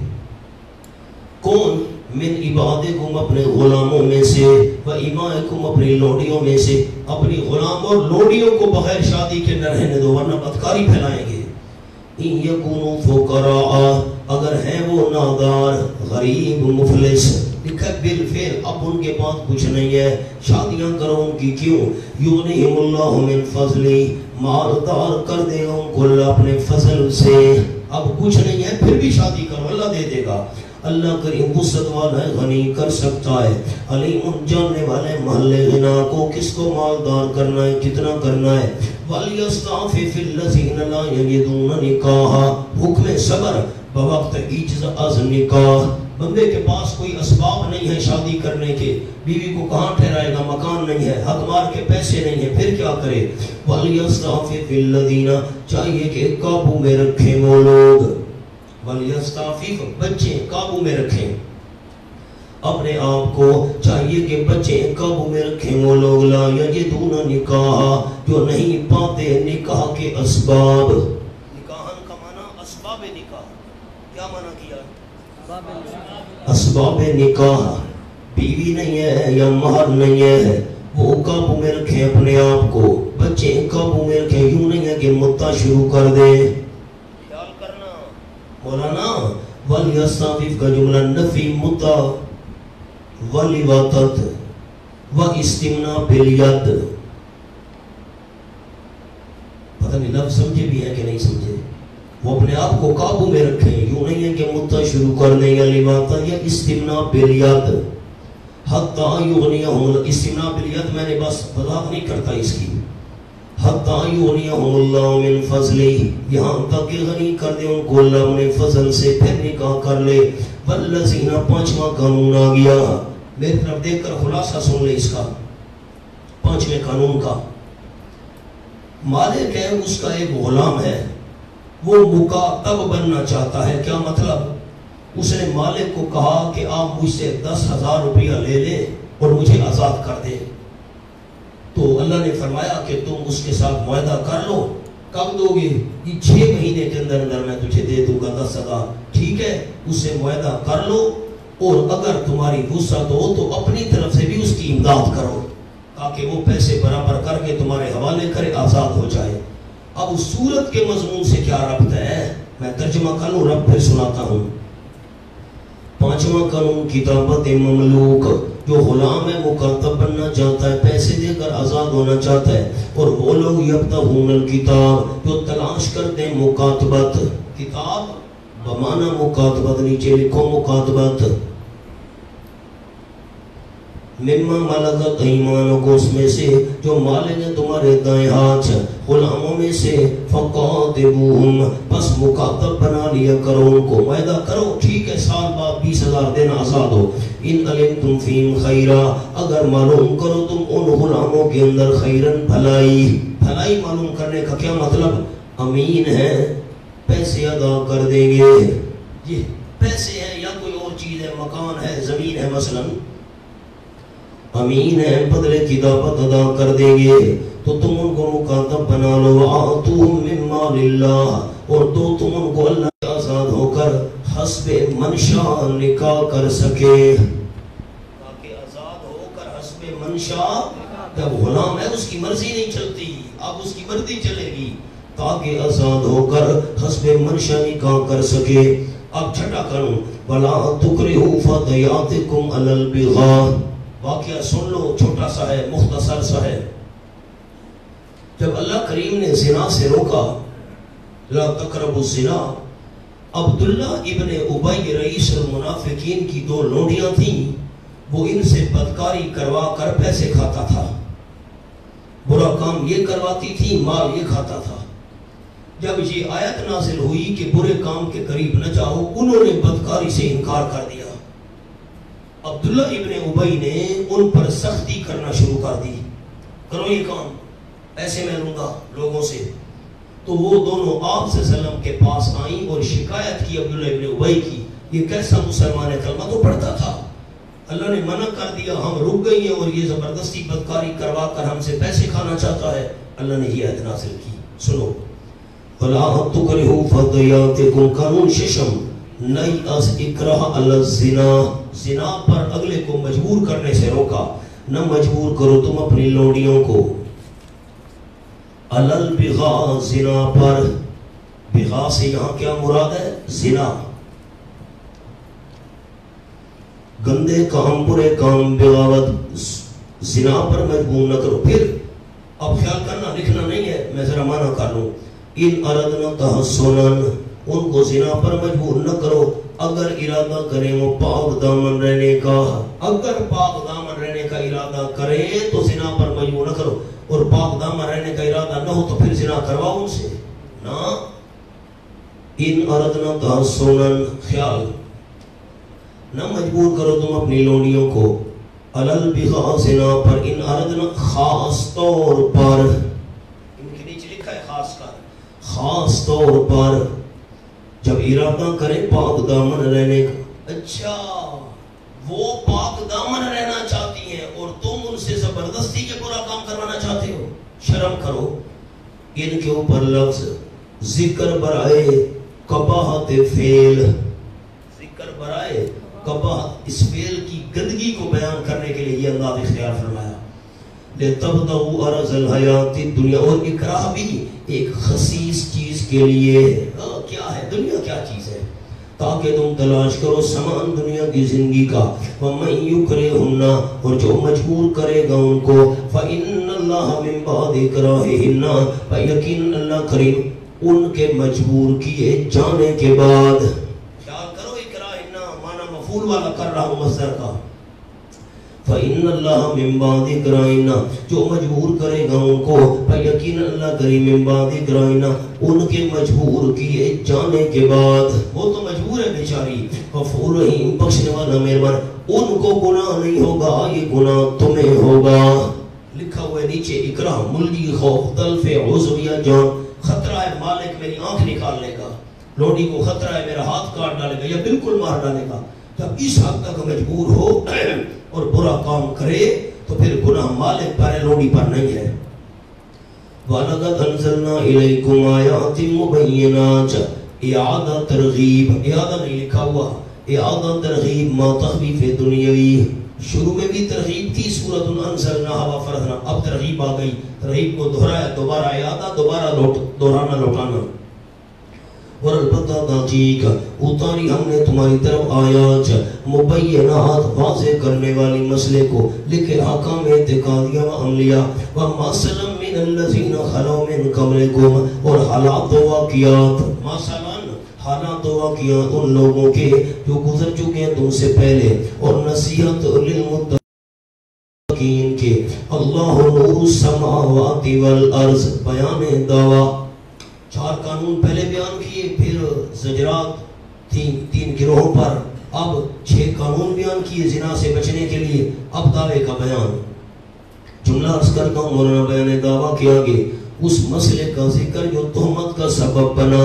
کون؟ من عبادکم اپنے غلاموں میں سے، و امائکم اپنی لوڈیوں میں سے. اپنی غلام اور لوڈیوں کو بغیر شادی کے نہ رہنے دو ورنہ بدکاری پھیلائیں گے. ان یکونوا فقراء. اگر ہیں وہ نادار، غریب، مفلس. لکھا بالفعل اب ان کے پاس کچھ نہیں ہے، شادیاں کرو ان کی. کیوں؟ یغنیہم اللہ من فضلی. مالدار کر دے گا ان کو اللہ اپنے فضل سے. اب کچھ نہیں ہے پھر بھی شادی کرو، اللہ دے دے گا. اللہ کریم وسعت والا ہے، غنی کر سکتا ہے. علیم جاننے والے محل غنا کو، کس کو مالدار کرنا ہے، کتنا کرنا ہے. وَلْيَسْتَعْفِفِ الَّذِينَ لَا يَجِدُونَ نِكَاحًا. حکم صبر بوقت عجز از نکاح. بندے کے پاس کوئی اسباب نہیں ہے شادی کرنے کے، بیوی کو کہاں ٹھہرائے گا، مکان نہیں ہے، حق مار کے پیسے نہیں ہیں، پھر کیا کرے. وَلْيَسْتَعْفِفِ الَّذِينَ. چاہیے کہ قابو میں رکھیں وہ لوگ. وَلْيَسْتَعْفِفْ بچے قابو میں رکھیں اپنے آپ کو. چاہیے کہ بچے قابو میں رکھیں وہ لوگ. لا یجدون نکاح جو نہیں پاتے نکاح کے اسباب. نکاحن کا معنی اسباب نکاح. کیا معنی کیا؟ اسباب نکاح. بیوی نہیں ہے یا مہر نہیں ہے، وہ قابو میں رکھیں اپنے آپ کو. بچے قابو میں رکھیں. یوں نہیں ہے کہ مدہ شروع کر دے. خیال کرنا مولانا. وَلْيَسْتَعْفِفْ کا جملہ نفی مدہ وَلِوَاتَتْ وَإِسْتِمْنَا بِالْيَدْ. پتہ نہیں لفظ سمجھے بھی ہے کہ نہیں سمجھے. وہ اپنے آپ کو قابو میں رکھیں. یوں نہیں ہے کہ مدہ شروع کر دیں یا لِوَاتَتْ یا استمنا بِالْيَدْ. حَتَّى يُغْنِيَهُمُ. استمنا بِالْيَدْ میں نے بس وضاحت نہیں کرتا اس کی. حَتَّى يُغْنِيَهُمُ اللَّهُ مِنْ فَضْلِهِ. یہاں تک کہ غنی کر دے ان کو اللہ اپنے فضل سے، پھر نکاح کر لے. وَالَّذِينَ. پانچواں قانون آ گیا. میری طرف دیکھ کر خلاصہ سن لے اس کا، پانچویں قانون کا. مالک ہے، اس کا ایک غلام ہے، وہ مکاتب بننا چاہتا ہے. کیا مطلب؟ اس نے مالک کو کہا کہ آپ مجھ سے دس ہزار روپیہ لے لے اور مجھے آزاد کر دے. تو اللہ نے فرمایا کہ تم اس کے ساتھ معاہدہ کر لو. کب دو گے؟ یہ چھ مہینے کے اندر اندر میں تجھے دے دوں گا دس ہزار. ٹھیک ہے، اس سے معاہدہ کر لو. اور اگر تمہاری وسعت ہو تو اپنی طرف سے بھی اس کی امداد کرو تاکہ وہ پیسے برابر کر کے تمہارے حوالے کرے، آزاد ہو جائے. اب اس صورت کے مضمون سے کیا ربط ہے میں ترجمہ کر لوں، رب پھر سناتا ہوں. پانچواں قانون کتابت مملوک. جو غلام ہے مکاتب بننا چاہتا ہے، پیسے دے کر آزاد ہونا چاہتا ہے. اور وہ لوگ یبتغون الکتاب جو تلاش کرتے ہیں مکاتبت. کتاب بمانا مکاتبت، نیچے لکھو مکاتبت. مما ملکت ایمانکم، اس میں سے جو مالک ہے تمہارے دائیں ہاتھ غلاموں میں سے، فقاتبوہم، پس مکاتب بنا لیا کرو ان کو، معاہدہ کرو، ٹھیک ہے سال بعد بیس ہزار دن آزاد ہو، ان علمتم فیہم خیرا، اگر معلوم کرو تم ان غلاموں کے اندر خیرن بھلائی، بھلائی معلوم کرنے کا کیا مطلب؟ امین ہے، پیسے ادا کر دیں گے، یہ پیسے ہیں یا کوئی اور چیز ہے، مکان ہے، زمین ہے مثلا، امین ہے، بدلے کی دعوت ادا کر دیں گے تو تم ان کو مکاتب بنا لو، وآتوہم من مال اللہ، اور دو تم ان کو اللہ کے آزاد ہو کر حسب منشا نکاح کر سکے، تاکہ آزاد ہو کر حسب منشا، جب غلام ہے اس کی مرضی نہیں چلتی، اب اس کی مرضی چلے گی، تاکہ آزاد ہو کر حسب منشا نکاح کر سکے۔ اب چھٹا کروں، وَلَا تُكْرِهُ فَتَيَاتِكُمْ عَلَى الْبِغَاءِ، واقعہ سن لو، چھوٹا سا ہے، مختصر سا ہے۔ جب اللہ کریم نے زنا سے روکا، لا تقربوا الزنا، عبداللہ ابن ابی رئیس المنافقین کی دو لونڈیاں تھیں، وہ ان سے بدکاری کروا کر پیسے کھاتا تھا، برا کام یہ کرواتی تھی، مال یہ کھاتا تھا۔ جب یہ آیت نازل ہوئی کہ برے کام کے قریب نہ جاؤ، انہوں نے بدکاری سے انکار کر دیا، عبداللہ ابن ابی نے ان پر سختی کرنا شروع کر دی، کرو یہ کام، ایسے میں لوں گا لوگوں سے۔ تو وہ دونوں آپ صلی اللہ علیہ وسلم کے پاس آئیں اور شکایت کی عبداللہ ابن ابی کی، یہ کیسا مسلمان ہے، کلمہ تو پڑھتا تھا، اللہ نے منع کر دیا، ہم رک گئی ہیں، اور یہ زبردستی بدکاری کروا کر ہم سے پیسے کھانا چاہتا ہے۔ اللہ نے یہ آیت نازل کی، سنو، وَلَا تُكْرِهُ فَتَيَاتِكُمْ، قانون ششم، نئی از اکراہ علی الزنا، زنا پر اگلے کو مجبور کرنے سے روکا، نہ مجبور کرو تم اپنی لوڑیوں کو، علی البغاء، زنا پر، بغاء سے یہاں کیا مراد ہے؟ زنا، گندے کام، برے کام، بغاوت، زنا پر مجبور نہ کرو۔ پھر اب خیال کرنا، لکھنا نہیں ہے، میں ذرا معنی کر لوں، ان اردنا تحسنن، ان کو زنا پر مجبور نہ کرو، اگر ارادہ کریں وہ پاک دامن رہنے کا، اگر پاک دامن رہنے کا ارادہ کریں تو زنا پر مجبور نہ کرو، اور پاک دامن رہنے کا ارادہ نہ ہو تو پھر زنا کرواؤ ان سے نا۔ ان اردنا تحسنن، خیال، نہ مجبور کرو تم اپنی لونیوں کو، علی البغاء، زنا پر، ان اردنا، خاص طور پر، خاص طور پر، جب ارادہ کریں پاک دامن رہنے کا۔ اچھا، وہ پاک دامن رہنا چاہتی ہیں اور تم ان سے زبردستی کے برا کام کروانا چاہتے ہو، شرم کرو۔ ان کے اوپر لفظ ذکر برائے قباحت فعل، ذکر برائے قباحت، اس فعل کی گندگی کو بیان کرنے کے لیے یہ انداز اختیار فرمایا، لِتَبْتَغُوا عَرَضَ الْحَيَاةِ الدُّنْيَا، اور اکراہ بھی ایک خسیس چیز کے لیے، کیا ہے دنیا، کیا چیز ہے، تاکہ تم تلاش کرو سامان دنیا کی زندگی کا، وَمَن يُكْرِهُنَّ، اور جو مجبور کرے گا ان کو، فَإِنَّ اللَّهَ مِن بَعْدِ إِكْرَاهِهِنَّ، فَيَقِينَ اللہ کریم ان کے مجبور کیے جانے کے بعد، خیال کرو اکراہن معنی مفعول والا کر رہا ہوں مصدر کا، فَإِنَّ اللَّهَ مِن بَعْدِ إِكْرَاهِهِنَّ، جو مجبور کرے گا ان کو، فَيَقِينَ اللہ کریم مِن بَعْدِ إِكْرَاهِهِنَّ، ان کے مجبور کیے جانے کے بعد، وہ تو مجبور ہے بیچاری، غفور رحیم، بخشنے والا مہربان، ان کو گناہ نہیں ہوگا، یہ گناہ تمہیں ہوگا۔ لکھا ہوا ہے نیچے، اکراہ ملگی خوف تلف عضویہ جان، خطرہ ہے مالک میری آنکھ نکالنے کا، لوڈی کو خطرہ ہے میرا ہاتھ کاٹ ڈالے گا یا بالکل مار ڈالے گا، جب اس حد تک مجبور ہو اور برا کام کرے تو پھر گناہ مالک پر ہے، لوڈی پر نہیں ہے۔ وَلَقَدْ أَنزَلْنَا إِلَيْكُمْ آيَاتٍ مُبَيِّنَاتٍ، اعادہ ترغیب، اعادہ نہیں لکھا ہوا، اعادہ ترغیب ما تخفیف دنیاوی، شروع میں بھی ترغیب تھی، سورۃ انزلناها وفرضناها، اب ترغیب آ گئی، ترغیب کو دہرایا، دوبارہ اعادہ، دوبارہ لوٹ دہرانا لوٹانا۔ اور البتہ تحقیق اتاری ہم نے تمہاری طرف آیات مبینات، واضح کرنے والی مسئلے کو، لکھے حکام اعتقادیہ و عملیہ، وَمَثَلًا مِّنَ الَّذِينَ خَلَوْا مِن قَبْلِكُمْ، اور حالات و واقعات، مثلا حالات و واقعات ان لوگوں کے جو گزر چکے ہیں تم سے پہلے، اور نصیحت للمتقین یقین کے اللہ نور السماوات والارض بیان دعویٰ. چار قانون پہلے بیان کیے، پھر زجرات تین تین گروہوں پر، اب چھ قانون بیان کیے زنا سے بچنے کے لیے، اب دعوے کا بیان. جملہ عرض کرتا ہوں مولانا بیان دعویٰ کے آگے اس مسئلے کا ذکر جو تہمت کا سبب بنا،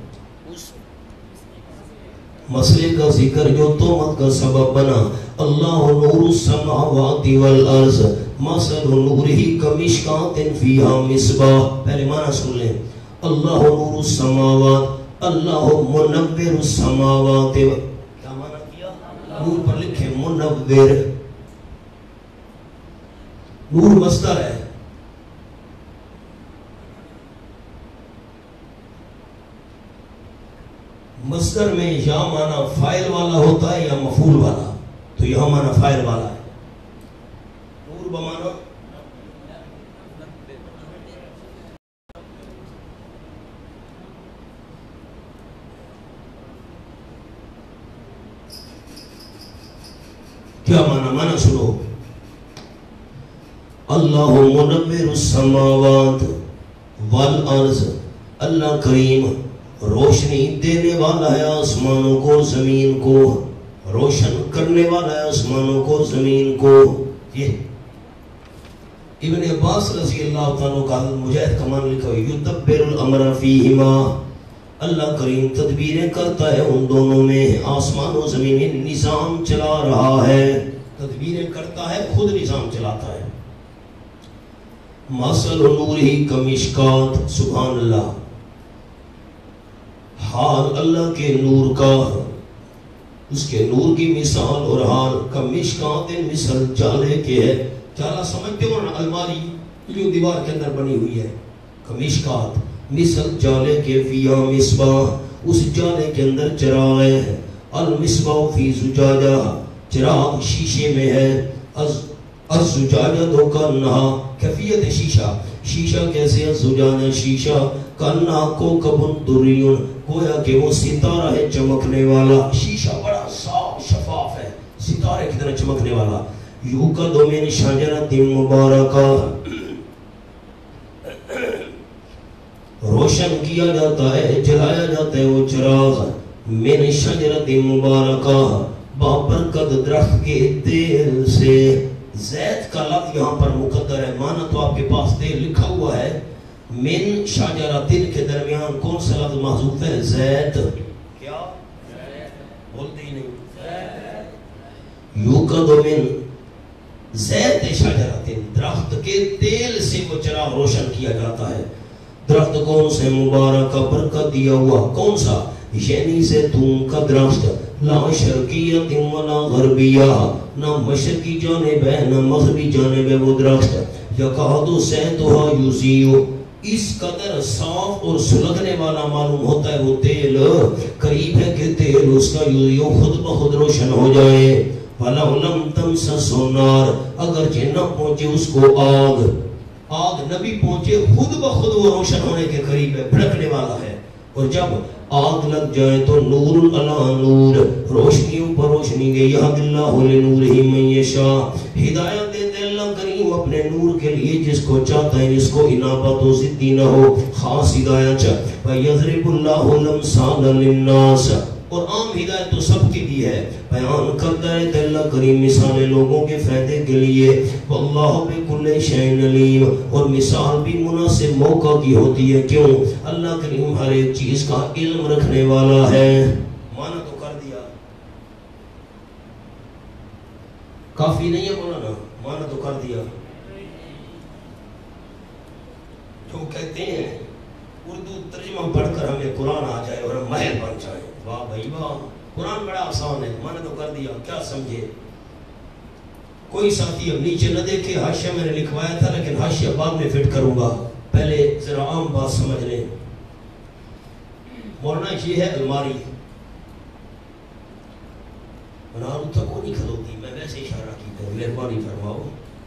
مسئلے کا ذکر جو تہمت کا سبب بنا. اللہ نور السماوات والارض مثل نورہ کمشکاۃ فیہا مصباح. پہلے معنی سن لیں. اللہ نور السماوات، اللہ منور السماوات. کیا معنی کیا؟ نور پر لکھے منور. نور مصدر ہے. مصدر میں یا معنی فاعل والا ہوتا ہے یا مفعول والا، تو یہاں معنی فاعل والا ہے. نور بمعنی کیا معنی؟ معنی سنو. اللہ منور السماوات والارض، اللہ کریم روشنی دینے والا ہے آسمانوں کو زمین کو، روشن کرنے والا ہے آسمانوں کو زمین کو. یہ ابن عباس رضی اللہ تعالیٰ کا مجاہد کمان لکھا ہے یدبر الامر فیہما، اللہ کریم تدبیریں کرتا ہے ان دونوں میں، آسمان و زمین میں نظام چلا رہا ہے، تدبیریں کرتا ہے، خود نظام چلاتا ہے. مثل نورہ کمشکاۃ، سبحان اللہ. حال اللہ کے نور کا، اس کے نور کی مثال اور حال کمشکاۃ مثل جالے کے ہے. جالا سمجھتے ہو نا؟ الماری جو دیوار کے اندر بنی ہوئی ہے. کمشکاۃ مثل جالے کے فیہا مصباح، اس جالے کے اندر چراغ ہے. المصباح فی زجاجہ، چراغ شیشے میں ہے. الزجاجہ دو کانہا، کیفیت شیشہ، شیشہ کیسے؟ الزجاجہ شیشہ کانہا کوکب دریون، گویا کہ وہ ستارہ ہے چمکنے والا. شیشہ بڑا صاف شفاف ہے، ستارے کی طرح چمکنے والا. یوقد من شجرۃ مبارکہ، روشن کیا جاتا ہے، جلایا جاتا ہے وہ چراغ. من شجرۃ مبارکہ، بابرکت درخت کے تیل سے. زید کا لفظ یہاں پر مقدر ہے، معنی تو آپ کے پاس تیل لکھا ہوا ہے. من شجرۃ کے درمیان کون سا لفظ محذوف ہے؟ زید. کیا بولتے ہی نہیں؟ یوقد من زید شجرۃ، درخت کے تیل سے وہ چراغ روشن کیا جاتا ہے. درخت کون سے؟ مبارکہ، برکت دیا ہوا. کون سا؟ یعنی زیتون کا درخت. لا شرقیت ولا غربیہ، نہ مشرقی جانب ہے نہ مغربی جانب ہے وہ درخت. یکاد زیتھا یضیء، اس قدر صاف اور سلگنے والا معلوم ہوتا ہے وہ تیل، قریب ہے کہ تیل اس کا یضیء خود بخود روشن ہو جائے. وَلَوْ لَمْ تَمْسَسْهُ النَّارُ، اگرچہ نہ پہنچے اس کو آگ، آگ نبی پہنچے خود بخود وہ روشن ہونے کے قریب ہے، بھڑکنے والا ہے. اور جب آگ لگ جائے تو نور علی نور، روشنیوں پر روشنی گئی. یہد اللہ لنورہ من یشاء، ہدایت دیتے اللہ کریم اپنے نور کے لیے جس کو چاہتا ہے، جس کو انابت و ضدی نہ ہو، خاص ہدایت چاہتا. وَيَضْرِبُ اللَّهُ الْأَمْثَالَ لِلنَّاسِ، اور عام ہدایت تو سب کے لیے ہے، بیان کرتا ہے کہ اللہ کریم مثالیں لوگوں کے فائدے کے لیے. واللہ بکل شیء علیم، اور مثال بھی مناسب موقع کی ہوتی ہے. کیوں؟ اللہ کریم ہر ایک چیز کا علم رکھنے والا ہے. معنی تو کر دیا، کافی نہیں ہے مولانا؟ معنی تو کر دیا. جو کہتے ہیں اردو ترجمہ پڑھ کر ہمیں قرآن آ جائے اور ہم ماہر بن جائیں، واہ بھائی واہ، قرآن بڑا آسان ہے. میں نے تو کر دیا، کیا سمجھے؟ کوئی ساتھی اب نیچے نہ دیکھے، حاشیہ میں نے لکھوایا تھا لیکن حاشیہ بعد میں فٹ کروں گا، پہلے ذرا عام بات سمجھ لیں. مولانا یہ ہے الماری، منارو تک وہ نہیں کھلوتی، میں ویسے اشارہ کی تھا، مہربانی فرماؤ.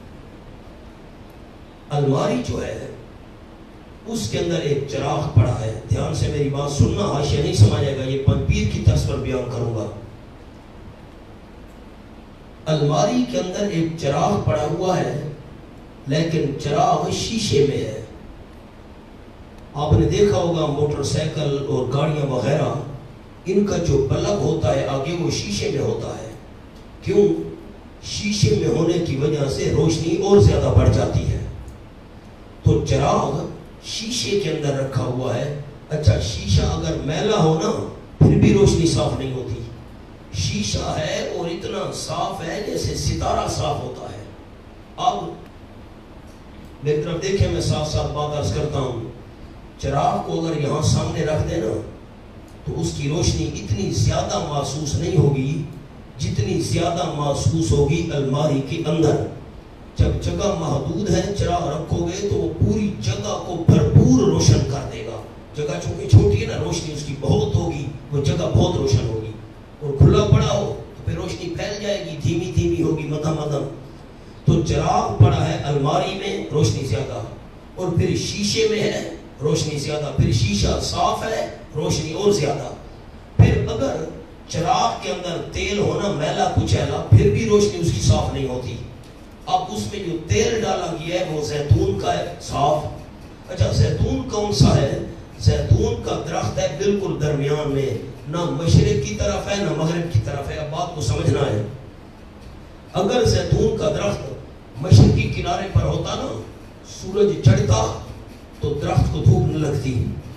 الماری جو ہے اس کے اندر ایک چراغ پڑا ہے. دھیان سے میری بات سننا، حاشیہ نہیں سمجھے گا، یہ پنپیر کی طرز پر بیان کروں گا. الماری کے اندر ایک چراغ پڑا ہوا ہے لیکن چراغ شیشے میں ہے. آپ نے دیکھا ہوگا موٹر سائیکل اور گاڑیاں وغیرہ ان کا جو بلب ہوتا ہے آگے وہ شیشے میں ہوتا ہے. کیوں؟ شیشے میں ہونے کی وجہ سے روشنی اور زیادہ بڑھ جاتی ہے. تو چراغ شیشے کے اندر رکھا ہوا ہے. اچھا شیشہ اگر میلا ہو نا پھر بھی روشنی صاف نہیں ہوتی. شیشہ ہے اور اتنا صاف ہے جیسے ستارہ صاف ہوتا ہے. اب میری طرف دیکھیں, میں صاف صاف بات عرض کرتا ہوں. چراغ کو اگر یہاں سامنے رکھ دینا تو اس کی روشنی اتنی زیادہ محسوس نہیں ہوگی جتنی زیادہ محسوس ہوگی الماری کے اندر. جب جگہ محدود ہے چراغ رکھو گے تو وہ پوری جگہ کو بھرپور روشن کر دے گا. جگہ چونکہ چھوٹی ہے نا, روشنی اس کی بہت ہوگی, وہ جگہ بہت روشن ہوگی. اور کھلا پڑا ہو تو پھر روشنی پھیل جائے گی, دھیمی دھیمی ہوگی, مدھم مدھم. تو چراغ پڑا ہے الماری میں, روشنی زیادہ, اور پھر شیشے میں ہے روشنی زیادہ. پھر شیشہ صاف ہے, روشنی اور زیادہ. پھر اگر چراغ کے اندر تیل ہونا میلا کچیلا پھر بھی روشنی اس کی صاف نہیں ہوتی. اب اس میں جو تیل ڈالا گیا ہے وہ زیتون کا ہے, صاف. اچھا زیتون کون سا ہے؟ زیتون کا درخت ہے بالکل درمیان میں, نہ مشرق کی طرف ہے نہ مغرب کی طرف ہے. اب بات کو سمجھنا ہے. اگر زیتون کا درخت مشرقی کنارے پر ہوتا نا, سورج چڑھتا تو درخت کو دھوپ نہ لگتی.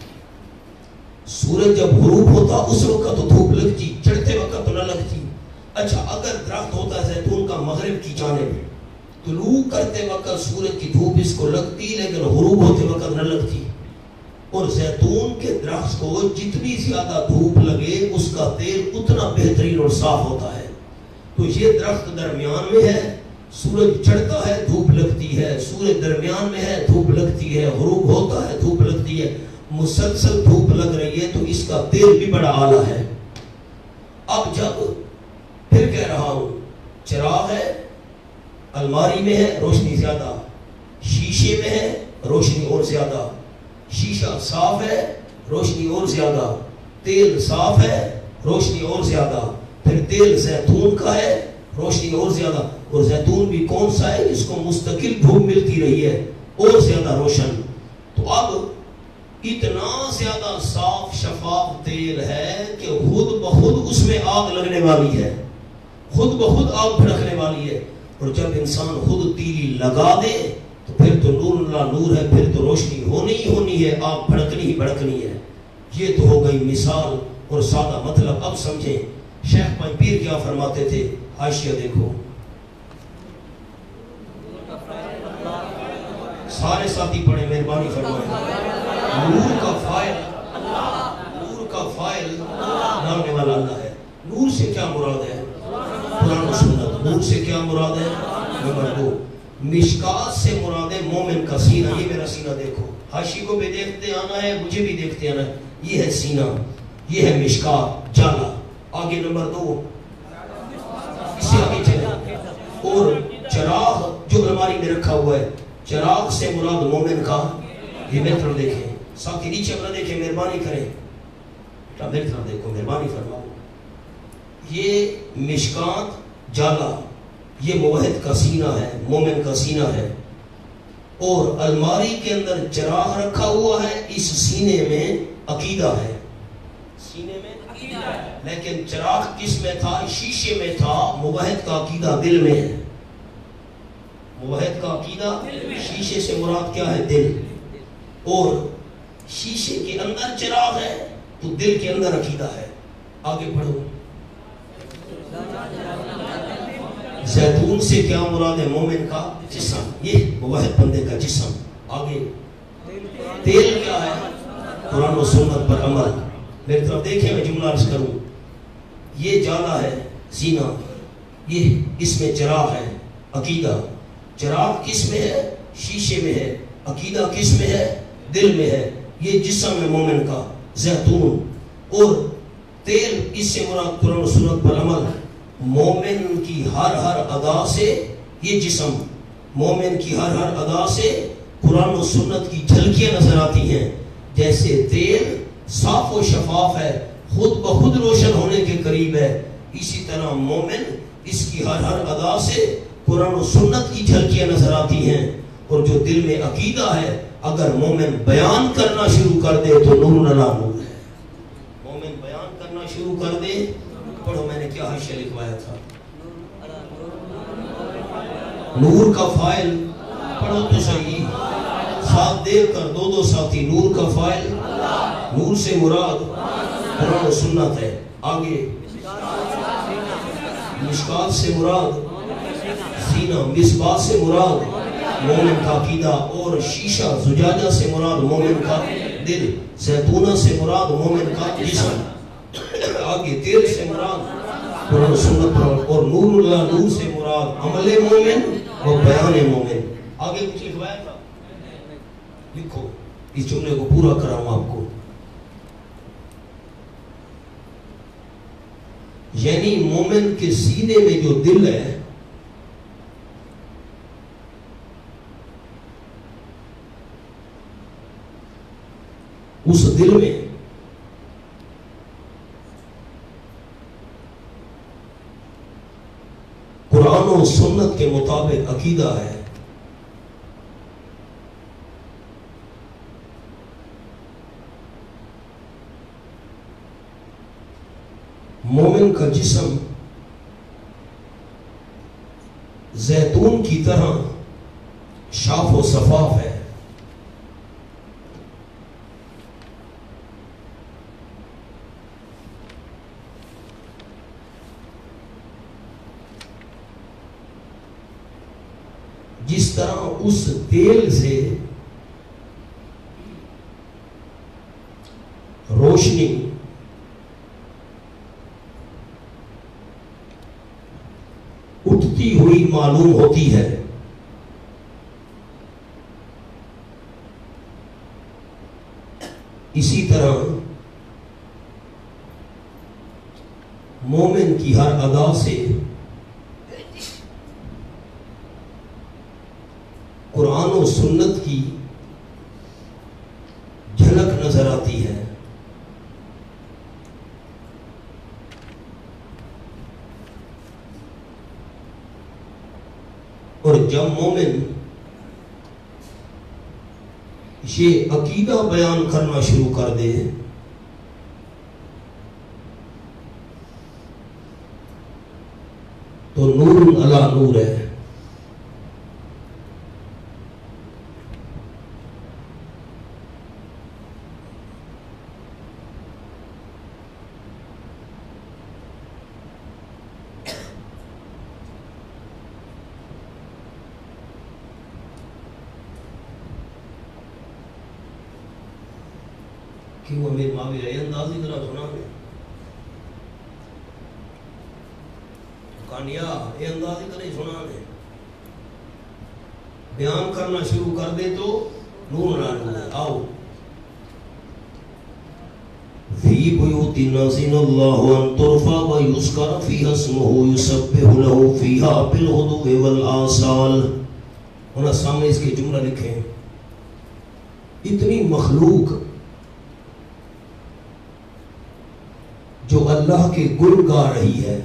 سورج جب غروب ہوتا اس وقت تو دھوپ لگتی, چڑھتے وقت تو نہ لگتی. اچھا اگر درخت ہوتا زیتون کا مغرب کی جانب, طلوع کرتے وقت سورج کی دھوپ اس کو لگتی لیکن غروب ہوتے وقت نہ لگتی. اور زیتون کے درخت کو جتنی زیادہ دھوپ لگے اس کا تیل اتنا بہترین اور صاف ہوتا ہے. تو یہ درخت درمیان میں ہے, سورج چڑھتا ہے دھوپ لگتی ہے, سورج درمیان میں ہے دھوپ لگتی ہے, غروب ہوتا ہے دھوپ لگتی ہے, مسلسل دھوپ لگ رہی ہے. تو اس کا تیل بھی بڑا اعلیٰ ہے. اب جب پھر کہہ رہا ہوں چراغ ہے الماری میں ہے, روشنی زیادہ, شیشے میں ہے روشنی اور زیادہ, شیشہ صاف ہے روشنی اور زیادہ, تیل صاف ہے روشنی اور زیادہ, پھر تیل زیتون کا ہے روشنی اور زیادہ. اور زیتون بھی کون سا ہے جس کو مستقل دھوپ ملتی رہی ہے اور زیادہ روشن. تو اب اتنا زیادہ صاف شفاف تیل ہے کہ خود بخود اس میں آگ لگنے والی ہے, خود بخود آگ بھڑکنے والی ہے. اور جب انسان خود تیلی لگا دے تو پھر تو نور اللہ نور ہے, پھر تو روشنی ہونی ہی ہونی ہے, آگ بھڑکنی ہی بھڑکنی ہے. یہ تو ہو گئی مثال اور سادہ مطلب. اب سمجھیں شیخ پنج پیر کیا فرماتے تھے. حاشیہ دیکھو, سارے ساتھی پڑھیں مہربانی فرمائیں. نور کا فائل نور کا فائل ڈالنے والا اللہ ہے. نور سے کیا مراد ہے؟ قرآن و سنت. نور سے کیا مراد ہے؟ نمبر دو, مشکات سے مراد ہے مومن کا سینہ. یہ میرا سینہ دیکھو, حاشی کو بھی دیکھتے آنا ہے, مجھے بھی دیکھتے آنا ہے. یہ ہے سینہ, یہ ہے مشکات جالا. آگے نمبر دو, اسے آگے چلیں. اور چراغ جو الماری میں رکھا ہوا ہے, چراغ سے مراد مومن کا. یہ میری طرف دیکھیں, ساتھی نیچے اپنا دیکھیں, مہربانی کریں, میری طرف دیکھو, مہربانی فرماؤ. یہ مشکات جالا, یہ موحد کا سینہ ہے, مومن کا سینہ ہے. اور الماری کے اندر چراغ رکھا ہوا ہے, اس سینے میں عقیدہ ہے. سینے میں عقیدہ ہے, لیکن چراغ کس میں تھا؟ شیشے میں تھا. موحد کا عقیدہ دل میں ہے. موحد کا عقیدہ شیشے سے مراد کیا ہے؟ دل. اور شیشے کے اندر چراغ ہے تو دل کے اندر عقیدہ ہے. آگے پڑھو. زیتون سے کیا مراد ہے؟ مومن کا جسم, یہ موحد بندے کا جسم. آگے تیل کیا ہے؟ قرآن و سنت پر عمل. میری طرف دیکھیں, میں جملہ عرض کروں. یہ جالا ہے سینہ, یہ اس میں چراغ ہے عقیدہ. چراغ کس میں ہے؟ شیشے میں ہے. عقیدہ کس میں ہے؟ دل میں ہے. یہ جسم ہے مومن کا, زیتون. اور تیل اس سے مراد قرآن و سنت پر عمل. مومن کی ہر ہر ادا سے یہ جسم, مومن کی ہر ہر ادا سے قرآن و سنت کی جھلکیاں نظر آتی ہیں. جیسے تیل صاف و شفاف ہے, خود بخود روشن ہونے کے قریب ہے, اسی طرح مومن اس کی ہر ہر ادا سے قرآن و سنت کی جھلکیاں نظر آتی ہیں، اور جو دل میں عقیدہ ہے اگر مومن بیان کرنا شروع کر دے تو نور علی نور ہے۔ مومن بیان کرنا شروع کر دے، پڑھو میں نے کیا حاشیہ لکھوایا تھا، نور کا فائل، پڑھو تو صحیح ساتھ دیکھ کر، دو دو ساتھی، نور کا فائل، نور سے مراد قرآن و سنت ہے۔ آگے مشکات سے مراد سینہ، مصباح سے مراد مومن کا عقیدہ، اور شیشہ زجاجہ سے مراد مومن کا دل، زیتونہ سے مراد مومن کا جسم، آگے تیل سے مراد قرآن و سنت، اور نور اللہ نور سے مراد عمل مومن اور بیان مومن۔ آگے کچھ لکھوایا تھا، لکھو اس جملے کو پورا کراؤں آپ کو، یعنی مومن کے سینے میں جو دل ہے اس دل میں قرآن و سنت کے مطابق عقیدہ ہے، مومن کا جسم زیتون کی طرح شاف و شفاف ہے، جس طرح اس تیل سے روشنی اٹھتی ہوئی معلوم ہوتی ہے، اسی طرح مومن کی ہر ادا سے قرآن و سنت کی جھلک نظر آتی ہے۔ اور جب مومن یہ عقیدہ بیان کرنا شروع کر دے تو نور علی نور ہے۔ کیوں امیر معاویہ یہ اندازی ذرا سنا دے، کانیا یہ اندازی کرے سنا دے، بیان کرنا شروع کر دے تو نور نور ہے۔ آؤ فی بیوت نازن اللہ ان ترفع و یذکر فیہا اسمہ یسبح لہ فیہا بالغدو والآصال۔ انہاں سامنے اس کے جملہ لکھیں، اتنی مخلوق جو اللہ کے گن گا رہی ہے،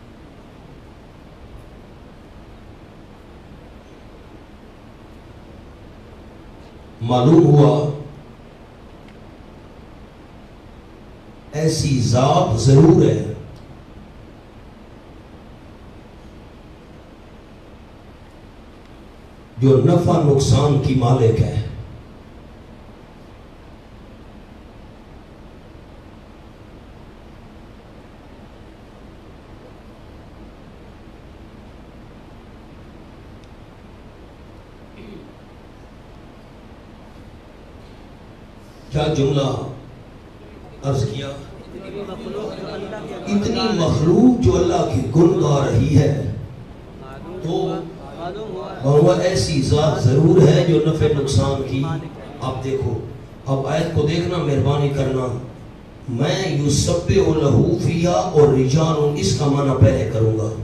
معلوم ہوا ایسی ذات ضرور ہے جو نفع نقصان کی مالک ہے۔ کیا جملہ عرض کیا؟ اتنی مخلوق جو اللہ کی گن گا رہی ہے تو وہ ایسی ذات ضرور ہے جو نفع نقصان کی۔ آپ دیکھو، اب آیت کو دیکھنا، مہربانی کرنا، میں یسبح لہ فیہا اور رجال، اس کا معنی پہلے کروں گا،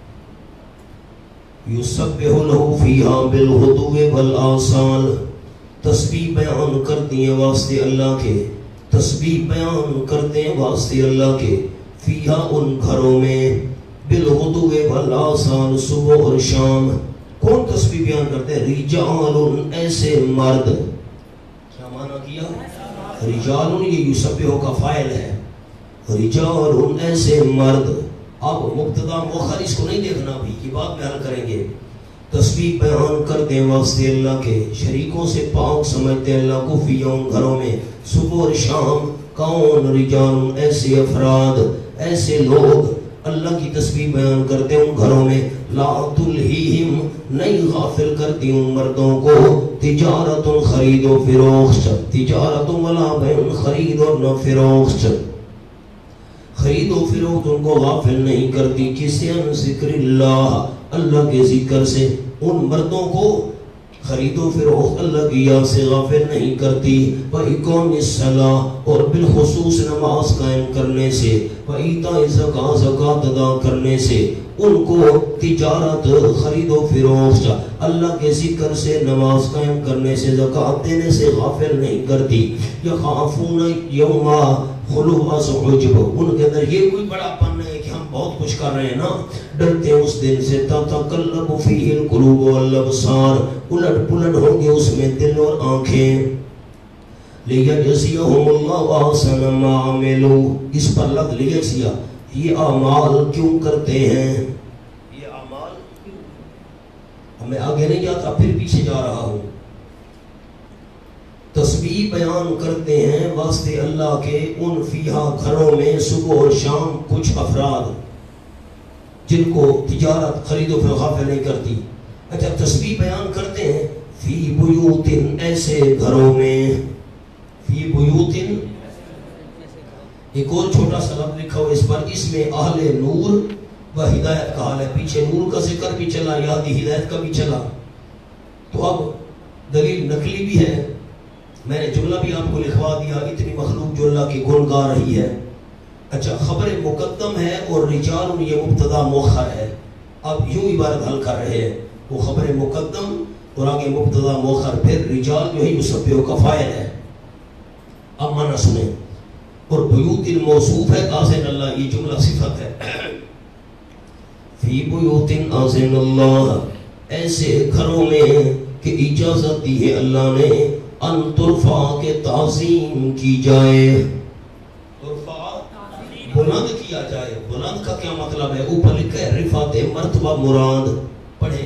یسبح لہ فیہا بالغدو والآصال، تسبیح بیان کرتی ہیں واسطے اللہ کے، تسبیح بیان کرتے ہیں واسطے اللہ کے، فیہا ان گھروں میں، بالغدو والآصال، صبح اور شام. کون تسبیح بیان کرتے ہیں؟ رجال، ایسے مرد. کیا معنی کیا؟ رجال یہ یسبحو کا فاعل ہے. رجال ایسے مرد. اب مبتدا مؤخر اس کو نہیں دیکھنا بھی، یہ بات بیان کریں گے. تسبیح بیان کرتے واسطے اللہ کے، شریکوں سے پاک سمجھتے اللہ کو فی یوم گھروں میں صبح اور شام. کون؟ رجال، ایسے افراد، ایسے لوگ اللہ کی تسبیح بیان کرتے ان گھروں میں. لا تلہیہم، نہیں غافل کرتی ان مردوں کو، تجارت، خرید و فروخت. تجارت ولا بیع، خرید اور نہ فروخت. خرید و فروخت ان کو غافل نہیں کرتی. کسی ان ذکر اللہ، اللہ کے ذکر سے. ان مردوں کو خرید و فروخت اللہ کی یاد سے غافل نہیں کرتی. وَإِقَامِ الصَّلَاةِ، اور بالخصوص نماز قائم کرنے سے. وَإِيتَاءِ الزَّکَاةِ، زکوٰۃ ادا کرنے سے. ان کو تجارت، خرید و فروخت اللہ کے ذکر سے، نماز قائم کرنے سے، زکوٰۃ دینے سے غافل نہیں کرتی. یخافون یوما خلوص عجب، ان کے اندر یہ کوئی بڑا پن ہے کہ ہم بہت کچھ کر رہے ہیں نا. ڈرتے ہیں اس دن سے. تتقلب فیہ القلوب والابصار، الٹ پلٹ ہوں گے اس میں دل اور آنکھیں. لیجزیہم اللہ احسن ما عملوا، اس پر لفظ لیجزیہ، یہ اعمال کیوں کرتے ہیں، یہ اعمال کیوں. میں آگے نہیں جاتا، پھر پیچھے جا رہا ہوں. تسبیح بیان کرتے ہیں واسطے اللہ کے ان فیہا گھروں میں صبح اور شام کچھ افراد جن کو تجارت، خرید و فروخت غافل نہیں کرتی. اچھا تسبیح بیان کرتے ہیں فی بیوتن، ایسے گھروں میں. فی بیوتن ایک اور چھوٹا سا لفظ لکھا ہوا اس پر، اس میں اہل نور و ہدایت کا حال ہے. پیچھے نور کا ذکر بھی چلا، یاد ہدایت کا بھی چلا. تو اب دلیل نقلی بھی ہے. میں نے جملہ بھی آپ کو لکھوا دیا، اتنی مخلوق جو اللہ کی گن گا رہی ہے. اچھا خبر مقدم ہے اور رجال یہ مبتدا مؤخر ہے. اب یوں عبارت حل کر رہے ہیں، وہ خبر مقدم اور آگے مبتدا مؤخر، پھر رجال جو ہے یسبحو کا فاعل ہے. اب معنی سنیں. اور بیوت الموصوف ہے اذن اللہ، یہ جملہ صفت ہے. فی بیوت اذن اللہ، ایسے گھروں میں کہ اجازت دی ہے اللہ نے، ان ترفع کے تعظیم کی جائے. ترفع بلند کیا جائے. بلند کا کیا مطلب ہے؟ اوپر لکھا ہے رفعت مرتبہ مراد. پڑھیں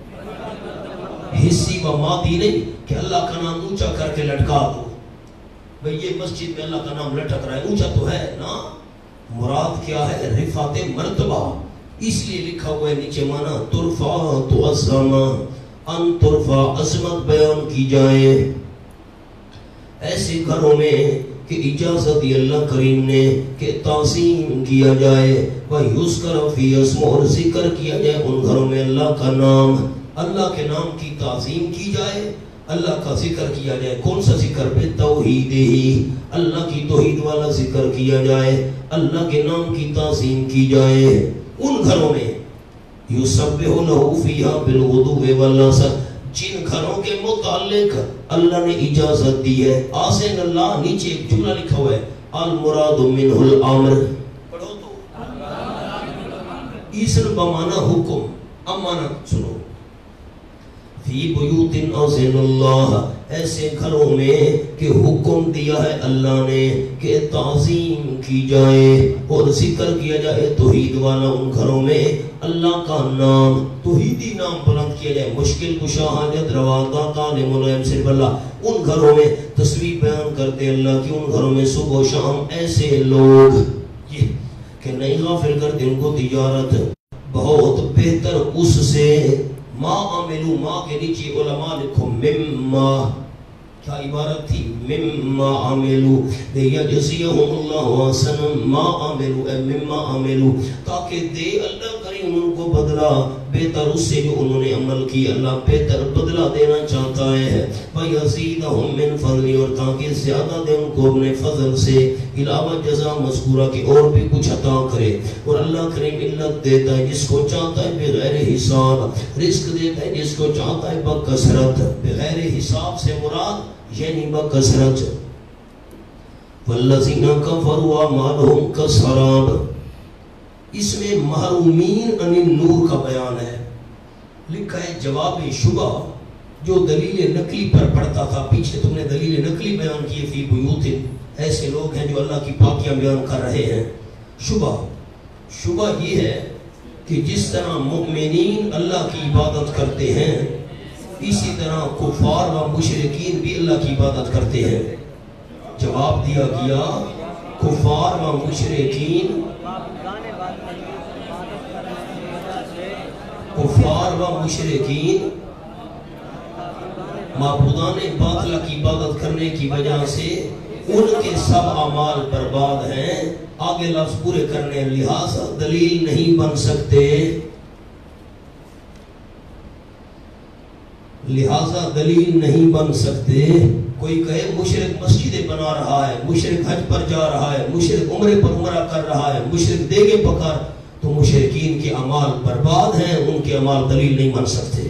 حصی و مادی نہیں کہ اللہ کا نام اونچا کر کے لٹکا دو. بھئی یہ مسجد میں اللہ کا نام لٹک رہا ہے، اونچا تو ہے نا. مراد کیا ہے؟ رفعت مرتبہ. اس لیے لکھا ہوا ہے نیچے معنی ترفع تعظم، ان ترفع عظمت بیان کی جائے. ایسے گھروں میں کہ اجازت دی اللہ کریم نے کہ تعظیم کیا جائے. وَيُذْكَرَ فِي اسْمُ، اور ذکر کیا جائے ان گھروں میں اللہ کا نام. اللہ کے نام کی تعظیم کی جائے، اللہ کا ذکر کیا جائے. کون سا ذکر؟ بے توحید ہی، اللہ کی توحید والا ذکر کیا جائے، اللہ کے نام کی تعظیم کی جائے. ان گھروں میں یسبح لہ فیہا بالغدو والآصال، جن گھروں کے متعلق اللہ نے اجازت دی ہے. آسن اللہ، نیچے ایک جملہ لکھا ہوا ہے المراد منہ الامر. پڑھو تو اسم بمعنی حکم. اب معنی سنو. فی بیوت اذن اللہ، ایسے گھروں میں کہ حکم دیا ہے اللہ نے کہ تعظیم کی جائے اور ذکر کیا جائے توحید والا. ان گھروں میں اللہ کا نام، توحیدی نام بلند کیا جائے. مشکل کشا، حاجت روا، داتا، ملائم صرف اللہ. ان گھروں میں تسبیح بیان کرتے اللہ کی. ان گھروں میں صبح و شام ایسے لوگ یہ کہ نہیں غافل کرتے ان کو تجارت بہت بہتر اس سے. ما عملو، ما کے نیچے علماء لکھو مما، کیا عبارت تھی؟ مما عملو لیجزیہم اللہ احسن ما عملو، اے مما عملو، تاکہ دے اللہ کریم ان کو بدلہ بہتر اس سے جو انہوں نے عمل کی. اللہ بہتر بدلہ دینا چاہتا ہے. وَيَزِيدَهُم مِّن فَضْلِهِ، اور تاکہ زیادہ دے ان کو اپنے فضل سے. علاوہ جزا مذکورہ کی اور بھی کچھ عطا کرے. اور اللہ کریم علت دیتا ہے جس کو چاہتا ہے بغیر حساب، رزق دیتا ہے جس کو چاہتا ہے بکثرت. بغیر حساب سے مراد یعنی بکثرت. وَالَّذِينَ كَفَرُوا أَعْمَالُهُمْ كَسَرَابٍ، اس میں محرومین عن النور کا بیان ہے. لکھا ہے جواب شبہ جو دلیل نقلی پر پڑھتا تھا. پیچھے تم نے دلیل نقلی بیان کیے فی بیوت، ایسے لوگ ہیں جو اللہ کی پاکیاں بیان کر رہے ہیں. شبہ شبہ یہ ہے کہ جس طرح مومنین اللہ کی عبادت کرتے ہیں اسی طرح کفار و مشرکین بھی اللہ کی عبادت کرتے ہیں. جواب دیا گیا کفار و مشرکین کفار و مشرکین معبودان باطلہ کی عبادت کرنے کی وجہ سے ان کے سب اعمال برباد ہیں. آگے لفظ پورے کرنے لہذا دلیل نہیں بن سکتے لہذا دلیل نہیں بن سکتے. کوئی کہے مشرک مسجدیں بنا رہا ہے، مشرک حج پر جا رہا ہے، مشرک عمرے پر عمرہ کر رہا ہے، مشرک دیگے پکار، تو مشرکین کے اعمال برباد ہیں، ان کے اعمال دلیل نہیں بن سکتے.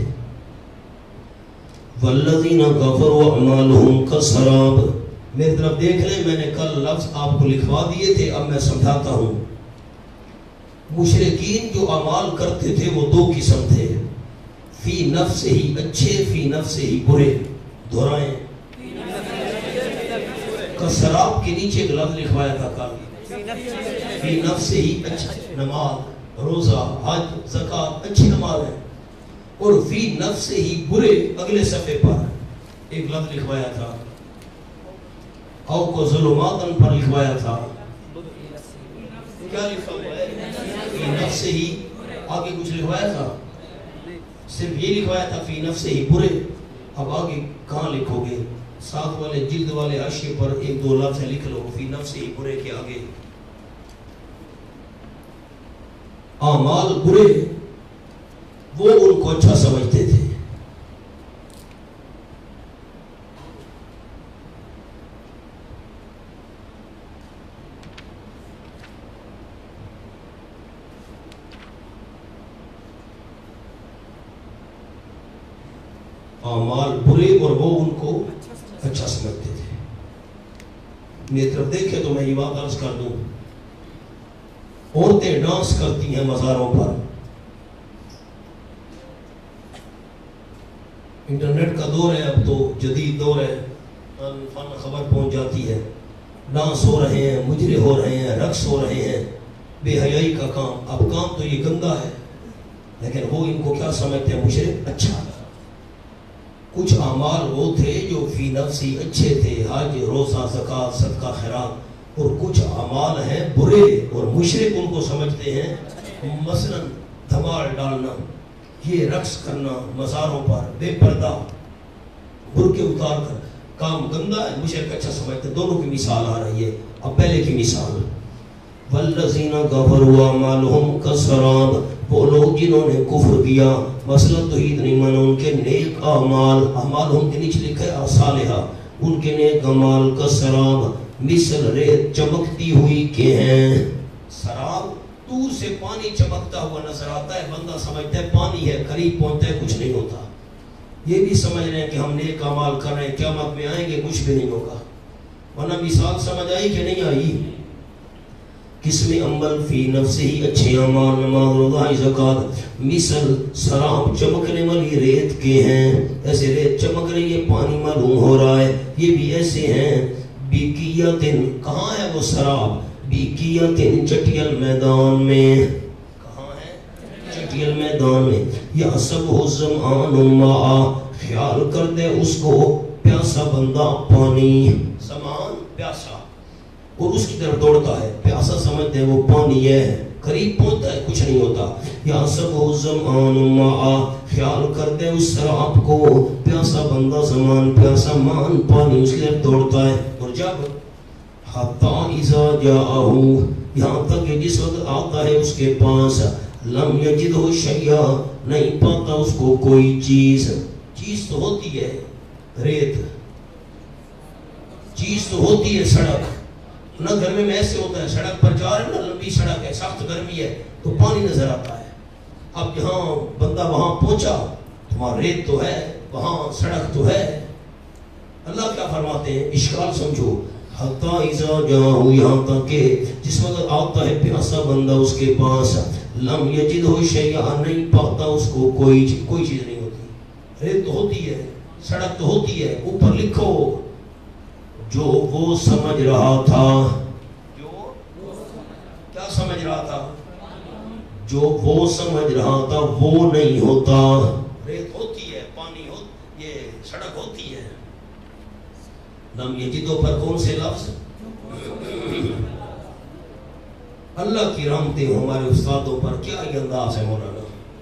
والذین کفروا اعمالهم کسراب. میری طرف دیکھ لیں، میں نے کل لفظ آپ کو لکھوا دیے تھے، اب میں سمجھاتا ہوں. مشرکین جو اعمال کرتے تھے وہ دو قسم تھے، فی نفس ہی اچھے، فی نفس ہی برے. دہرائیں، کسراب کے نیچے ایک لفظ لکھوایا تھا کل، فی نفس ہی اچھے، نماز، روزہ، حج، زکوٰۃ اچھی نماز ہے. اور فی نفس ہی برے اگلے صفحے پر ایک لفظ لکھوایا تھا، او کو ظلماتن پر لکھوایا تھا. کیا لکھا ہوا ہے؟ فی نفس ہی، آگے کچھ لکھوایا تھا؟ صرف یہ لکھوایا تھا فی نفس ہی برے. اب آگے کہاں لکھو گے؟ ساتھ والے جلد والے حاشیے پر ایک دو لفظ لکھ لو فی نفس ہی برے کے آگے. اعمال برے وہ ان کو اچھا سمجھتے تھے. اعمال برے اور وہ ان کو اچھا سمجھتے تھے. میری طرف دیکھے تو میں یہ بات عرض کر دوں، عورتیں ڈانس کرتی ہیں مزاروں پر. انٹرنیٹ کا دور ہے، اب تو جدید دور ہے، فن خبر پہنچ جاتی ہے. ڈانس ہو رہے ہیں، مجرے ہو رہے ہیں، رقص ہو رہے ہیں، بے حیائی کا کام. اب کام تو یہ گندا ہے، لیکن وہ ان کو کیا سمجھتے ہیں؟ مشرک اچھا. کچھ اعمال وہ تھے جو فی نفسی اچھے تھے، حج، روزہ، زکوٰۃ، صدقہ، خیرات. اور کچھ اعمال ہیں برے اور مشرک ان کو سمجھتے ہیں. مثلا دھمال ڈالنا، یہ رقص کرنا مزاروں پر، بے پردہ برقعے اتار کر، کام گندا ہے، مشرک اچھا سمجھتے. دونوں کی مثال آ رہی ہے. اب پہلے کی مثال، والذین کفروا اعمالهم کسراب. وہ لوگ جنہوں نے کفر کیا، مسئلہ توحید نہیں مانا، ان کے نیک اعمال، اعمال ان کے نیچے لکھا ہے صالحہ، ان کے نیک اعمال کسراب مثل ریت چمکتی ہوئی کے ہیں. سراب دور سے پانی چمکتا ہوا نظر آتا ہے، بندہ سمجھتا ہے پانی ہے، قریب پہنچتا ہے کچھ نہیں ہوتا. یہ بھی سمجھ رہے ہیں کہ ہم نیک اعمال کر رہے ہیں، قیامت میں آئیں گے کچھ بھی نہیں ہوگا. ورنہ مثال سمجھ آئی کہ نہیں آئی؟ قسم عمل فی نفس ہی اچھے اعمال، نماز، روزہ، زکوٰۃ مثل سراب چمکنے والی ریت کے ہیں. ایسے ریت چمک رہی ہے، پانی معلوم ہو رہا ہے. یہ بھی ایسے ہیں بیکیتن، کہاں ہے وہ سراب؟ بیکیتن چٹیل میدان میں. کہاں ہے؟ چٹیل میدان میں. یحسبہ الظمآن ماء، خیال کر دے اس کو پیاسا بندہ پانی. ظمآن پیاسا، اور اس کی طرف دوڑتا ہے. پیاسا سمجھتے ہیں وہ پانی ہے، قریب پہنچتا ہے کچھ نہیں ہوتا. یحسبہ الظمآن ماء، خیال کر دے اس سراب کو پیاسا بندہ، زمان پیاسا، مان پانی، اس کی طرف دوڑتا ہے. اور جب حتی اذا جاءہ، یہاں تک کہ جس وقت آتا ہے اس کے پاس، لم یجدہ شیئا، نہیں پاتا اس کو کوئی چیز. چیز تو ہوتی ہے ریت، چیز تو ہوتی ہے سڑک. نہ گرمی میں ایسے ہوتا ہے، سڑک پر جا رہے ہیں نا، لمبی سڑک ہے، سخت گرمی ہے تو پانی نظر آتا ہے. اب جہاں بندہ وہاں پہنچا تو وہاں ریت تو ہے، وہاں سڑک تو ہے. اللہ کیا فرماتے ہیں؟ اشکال سمجھو. حتیٰ اذا جاء، یہاں تک کہ جس وقت آتا ہے پیاسا بندہ اس کے پاس، لم یجدہ شیئا، نہیں پاتا اس کو کوئی چیز، کوئی چیز نہیں ہوتی، ریت تو ہوتی ہے، سڑک تو ہوتی ہے، اوپر لکھو جو وہ سمجھ رہا تھا، جو کیا سمجھ رہا تھا، جو وہ سمجھ رہا تھا وہ نہیں ہوتا، ریت ہوتی ہے، پانی ہو، یہ سڑک ہوتی ہے۔ لم یجدو پر کون سے لفظ؟ اللہ کی رحمتیں ہمارے استادوں پر، کیا یہ انداز ہے مولانا۔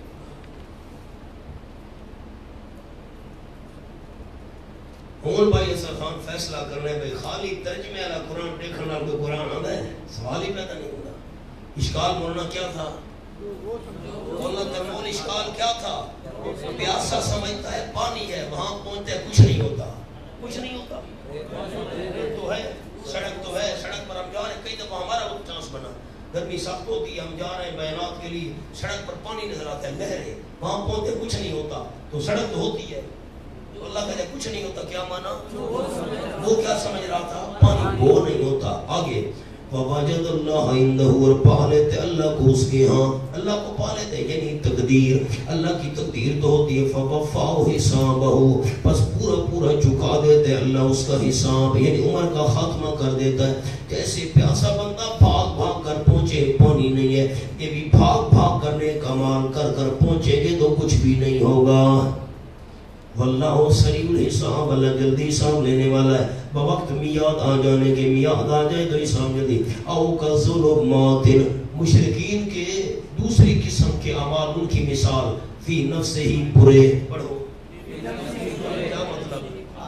ہون بھائی اصل خان فیصلہ کرنے میں خالی ترجمے والا قرآن دیکھنا کوئی قرآن آتا ہے، سوال ہی پیدا نہیں ہوتا۔ اشکال مولانا کیا تھا؟ مولانا ترمول اشکال کیا تھا؟ پیاسا سمجھتا ہے پانی ہے، وہاں پہنچتا ہے کچھ نہیں ہوتا، کچھ نہیں ہوتا، تو ہے سڑک تو ہے، سڑک پر ہم جا رہے ہیں، کئی دفعہ ہمارا وہ چانس بنا، گرمی سخت ہوتی ہے، ہم جا رہے ہیں بیانات کے لیے، سڑک پر پانی نظر آتا ہے، لہریں، وہاں پہنچتے کچھ نہیں ہوتا، تو سڑک تو ہوتی ہے، تو اللہ کہتے کچھ نہیں ہوتا، کیا مانا؟ وہ کیا سمجھ رہا تھا؟ پانی وہ نہیں ہوتا۔ آگے وَوَجَدَ اللَّهَ عِنْدَهُ، اور پا لیتے اللہ کو اس کے ہاں، اللہ کو پا لیتے یعنی تقدیر، اللہ کی تقدیر تو ہوتی ہے، فَوَفَّاهُ حِسَابَهُ، پس پورا پورا چکا دیتے اللہ اس کا حساب، یعنی عمر کا خاتمہ کر دیتا ہے۔ جیسے پیاسا بندہ بھاگ بھاگ کر پہنچے، پانی نہیں ہے، یہ بھی بھاگ بھاگ کرنے کا مال کر کر پہنچے گے تو کچھ بھی نہیں ہوگا۔ واللہ سریع الحساب، اللہ جلدی حساب لینے والا ہے، بوقت میعاد آ جانے کے، میعاد آ جائے تو حساب جلدی۔ او کظلمات، مشرکین کے دوسری قسم کے اعمال، ان کی مثال، فی نفس ہی برے، پڑھو کیا مطلب؟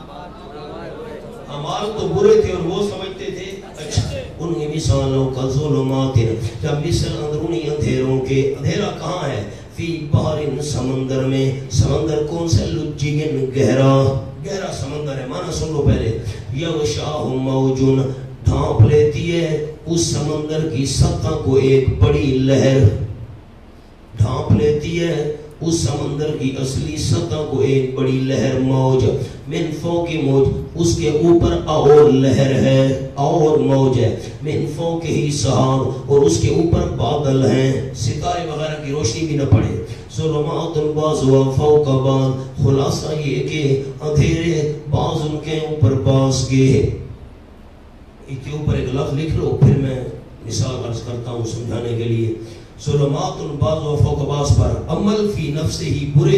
اعمال تو برے تھے اور وہ سمجھتے تھے اچھا، ان کی مثالوں کا ظلمات، جب مثل اندرونی اندھیروں کے، اندھیرا کہاں ہے؟ فی بحر، سمندر میں، سمندر کون سے؟ لجین، گہرا، گہرا سمندر ہے، معنی سن لو پہلے، یغشاہ موجن، ڈھانپ لیتی ہے اس سمندر کی سطح کو ایک بڑی لہر، ڈھانپ لیتی ہے اس سمندر کی اصلی سطح کو ایک بڑی لہر، موج، من فوق موج، اس کے اوپر اور لہر ہے، اور موج ہے، من فوق ہی سحاب، اور اس کے اوپر بادل ہیں، ستارے وغیرہ کی روشنی بھی نہ پڑے، ظلمات بعض و فوق بعض، خلاصہ یہ کہ اندھیرے بعض ان کے اوپر بعض کے، اس کے اوپر ایک لفظ لکھ لو پھر میں مثال عرض کرتا ہوں سمجھانے کے لیے، ظلمات بعض و فوق بعض پر، عمل فی نفس ہی برے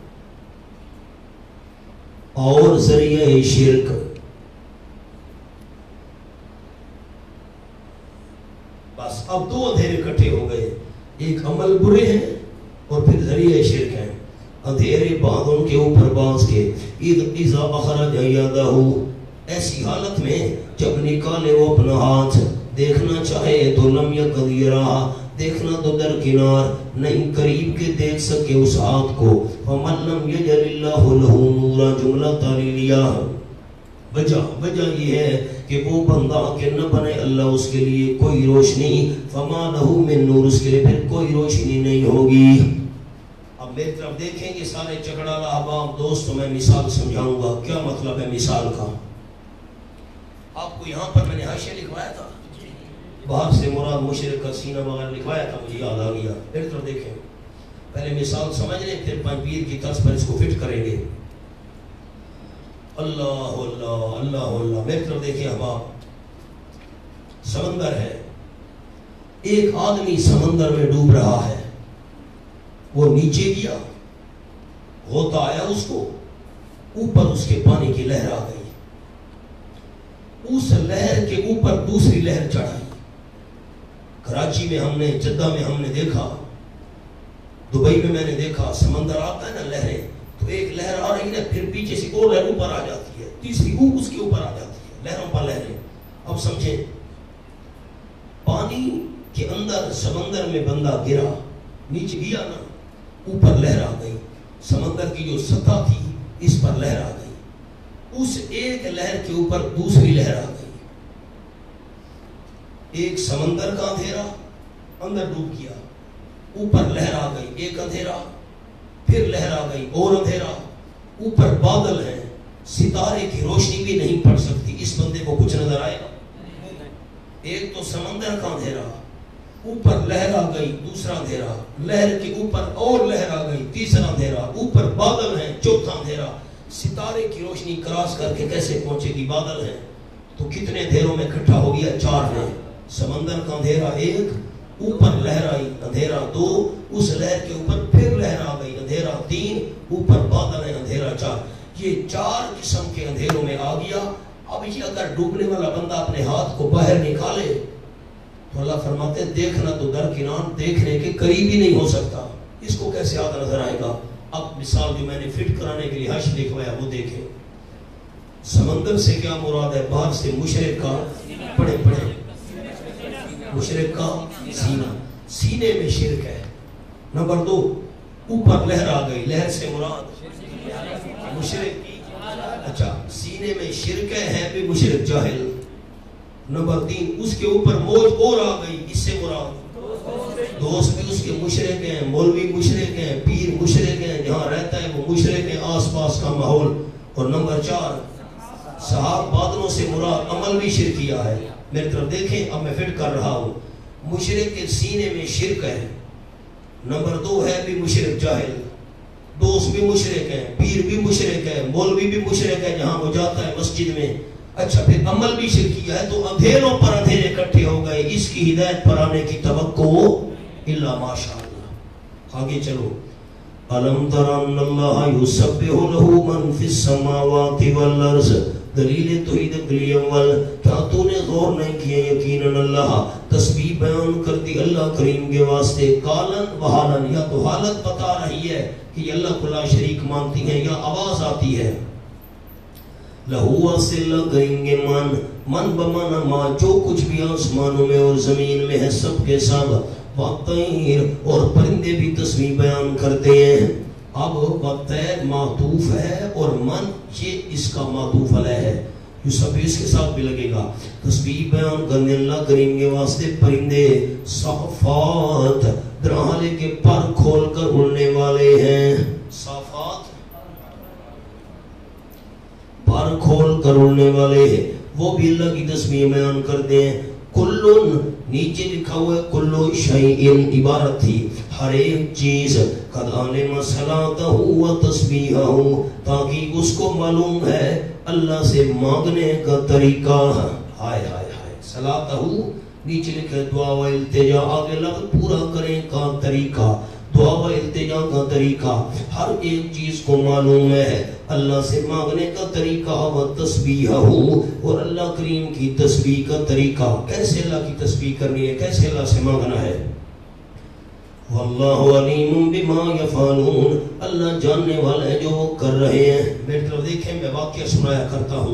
اور ذریعہ شرک، بس اب دو اندھیرے اکٹھے ہو گئے، ایک عمل برے ہیں اور پھر ذریعہ شرک ہیں، اندھیرے بعض ان کے اوپر بعض کے، اذا اخرج یدہ، ایسی حالت میں جب نکالے وہ اپنا ہاتھ، دیکھنا چاہے تو لم یکد یراہ، دیکھنا تو درکنار نہیں، قریب کے دیکھ سکے اس ہاتھ کو، فمن لم یجعل اللہ لہ نورا، جملہ تعلیلیہ، وجہ وجہ یہ ہے کہ وہ بندہ کہ نہ بنے اللہ اس کے لیے کوئی روشنی، فما لہ من نور، اس کے لیے پھر کوئی روشنی نہیں ہوگی۔ اب میری طرف دیکھیں گے سارے چکڑالہ احباب دوستوں، میں مثال سمجھاؤں گا کیا مطلب ہے مثال کا۔ آپ کو یہاں پر میں نے حاشیہ لکھوایا تھا، باہر سے مراد مشرق کا سینہ وغیرہ لکھوایا تھا، مجھے یاد آ گیا، میری طرف دیکھیں، پہلے مثال سمجھ لیں پھر پنج پیر کی طرز پر اس کو فٹ کریں گے۔ اللہ اللہ اللہ اللہ، میری طرف دیکھیں احباب، سمندر ہے، ایک آدمی سمندر میں ڈوب رہا ہے، وہ نیچے گیا، غوطہ آیا اس کو، اوپر اس کے پانی کی لہر آ گئی، اس لہر کے اوپر دوسری لہر چڑھائی۔ کراچی میں ہم نے، جدہ میں ہم نے دیکھا، دبئی میں میں نے دیکھا، سمندر آتا ہے نا لہریں، تو ایک لہر آ رہی ہے پھر پیچھے سے اور لہر اوپر آ جاتی ہے، تیسری وہ اس کے اوپر آ جاتی ہے، لہروں پر لہریں۔ اب سمجھیں، پانی کے اندر سمندر میں بندہ گرا، نیچے گیا نا، اوپر لہر آ گئی، سمندر کی جو سطح تھی اس پر لہر آ گئی، اس ایک لہر کے اوپر دوسری لہر آ گئی، ایک سمندر کا اندھیرا، اندر ڈوب گیا، اوپر لہر آ گئی، ایک اندھیرا، پھر لہر آ گئی اور اندھیرا، اوپر بادل ہیں، ستارے کی روشنی بھی نہیں پڑ سکتی، اس بندے کو کچھ نظر آئے گا؟ ایک تو سمندر کا اندھیرا، اوپر لہر آ گئی، دوسرا اندھیرا، لہر کے اوپر اور لہر آ گئی، تیسرا اندھیرا، اوپر بادل ہیں، چوتھا اندھیرا، ستارے کی روشنی کراس کر کے کیسے پہنچے گی؟ بادل ہیں تو کتنے اندھیروں میں اکٹھا ہو گیا؟ چار میں۔ سمندر کا اندھیرا ایک، اوپر لہر آئی اندھیرا دو، اس لہر کے اوپر پھر لہر آ گئی اندھیرا تین، اوپر بادل ہے اندھیرا چار۔ یہ چار قسم کے اندھیروں میں آ گیا۔ اب یہ اگر ڈوبنے والا بندہ اپنے ہاتھ کو باہر نکالے تو اللہ فرماتے ہیں دیکھنا تو درکنار، دیکھنے کے قریب ہی نہیں ہو سکتا، اس کو کیسے آدھ نظر آئے گا؟ اب مثال جو میں نے فٹ کرانے کے لیے حش لکھوایا وہ دیکھیں۔ سمندر سے کیا مراد ہے؟ باہر سے مشرق کا، پڑھے پڑھے، مشرق کا سینہ، سینے میں شرک ہے۔ نمبر دو، اوپر لہر آ گئی، لہر سے مراد مشرق کی، اچھا سینے میں شرک ہے بھی مشرق جاہل۔ نمبر تین، اس کے اوپر موج اور آ گئی، اس سے مراد دوست بھی اس کے مشرق ہیں، مولوی مشرق ہیں، پیر مشرق ہیں، جہاں رہتا ہے وہ مشرق ہیں، آس پاس کا ماحول۔ اور نمبر چار، صحاب بادلوں سے مراد عمل بھی شرکیہ ہے۔ میری طرف دیکھیں، اب میں فٹ کر رہا ہوں، مشرق کے سینے میں شرک ہے۔ نمبر دو ہے بھی مشرق جاہل، دوست بھی مشرق ہے، پیر بھی مشرق ہے، مولوی بھی مشرق ہے جہاں وہ جاتا ہے مسجد میں، اچھا پھر عمل بھی شرکیہ ہے۔ تو اندھیروں پر اندھیرے اکٹھے ہو گئے، اس کی ہدایت پر آنے کی توقع الا ماشاء اللہ۔ آگے چلو، الم تر ان اللہ یسبح له من فی السماوات والارض، دلیل توحید عقلی اول، کیا تو نے غور نہیں کیا یقیناً اللہ تسبیح بیان کرتی اللہ کریم کے واسطے، قالن و حالن، یا تو حالت بتا رہی ہے کہ یہ اللہ کو لا شریک مانتی ہیں، یا آواز آتی ہے لہو اصل کریں گے من، من بمانا ما، جو کچھ بھی آسمانوں میں اور زمین میں ہے سب کے سب، وطیر، اور پرندے بھی تسبیح بیان کرتے ہیں۔ اب وطیر معطوف ہے اور من یہ اس کا معطوف علیہ ہے، یہ سب اس کے ساتھ بھی لگے گا۔ تسبیح بیان کرنے اللہ کریم کے واسطے پرندے، صافات، درحالے کے پر کھول کر اڑنے والے ہیں، صافات پر کھول کر اڑنے والے ہیں، وہ بھی اللہ کی تسبیح بیان کرتے ہیں۔ کلن، نیچے لکھا ہوا ہے کلو شیئن، عبارت تھی ہر ایک چیز، قد علم صلاتہ و تسبیحہ، تاکہ اس کو معلوم ہے اللہ سے مانگنے کا طریقہ۔ ہائے ہائے ہائے، صلاتہ نیچے لکھا دعا و التجا، آگے لگ پورا کریں کا طریقہ، دعا و التجا کا طریقہ، ہر ایک چیز کو معلوم ہے اللہ سے مانگنے کا طریقہ، و تسبیحہ، اور اللہ کریم کی تسبیح کا طریقہ، کیسے اللہ کی تسبیح کرنی ہے، کیسے اللہ سے مانگنا ہے۔ واللہ علیم بما یفعلون، اللہ جاننے والا ہے جو وہ کر رہے ہیں۔ میری طرف دیکھیں، میں واقعہ سنایا کرتا ہوں۔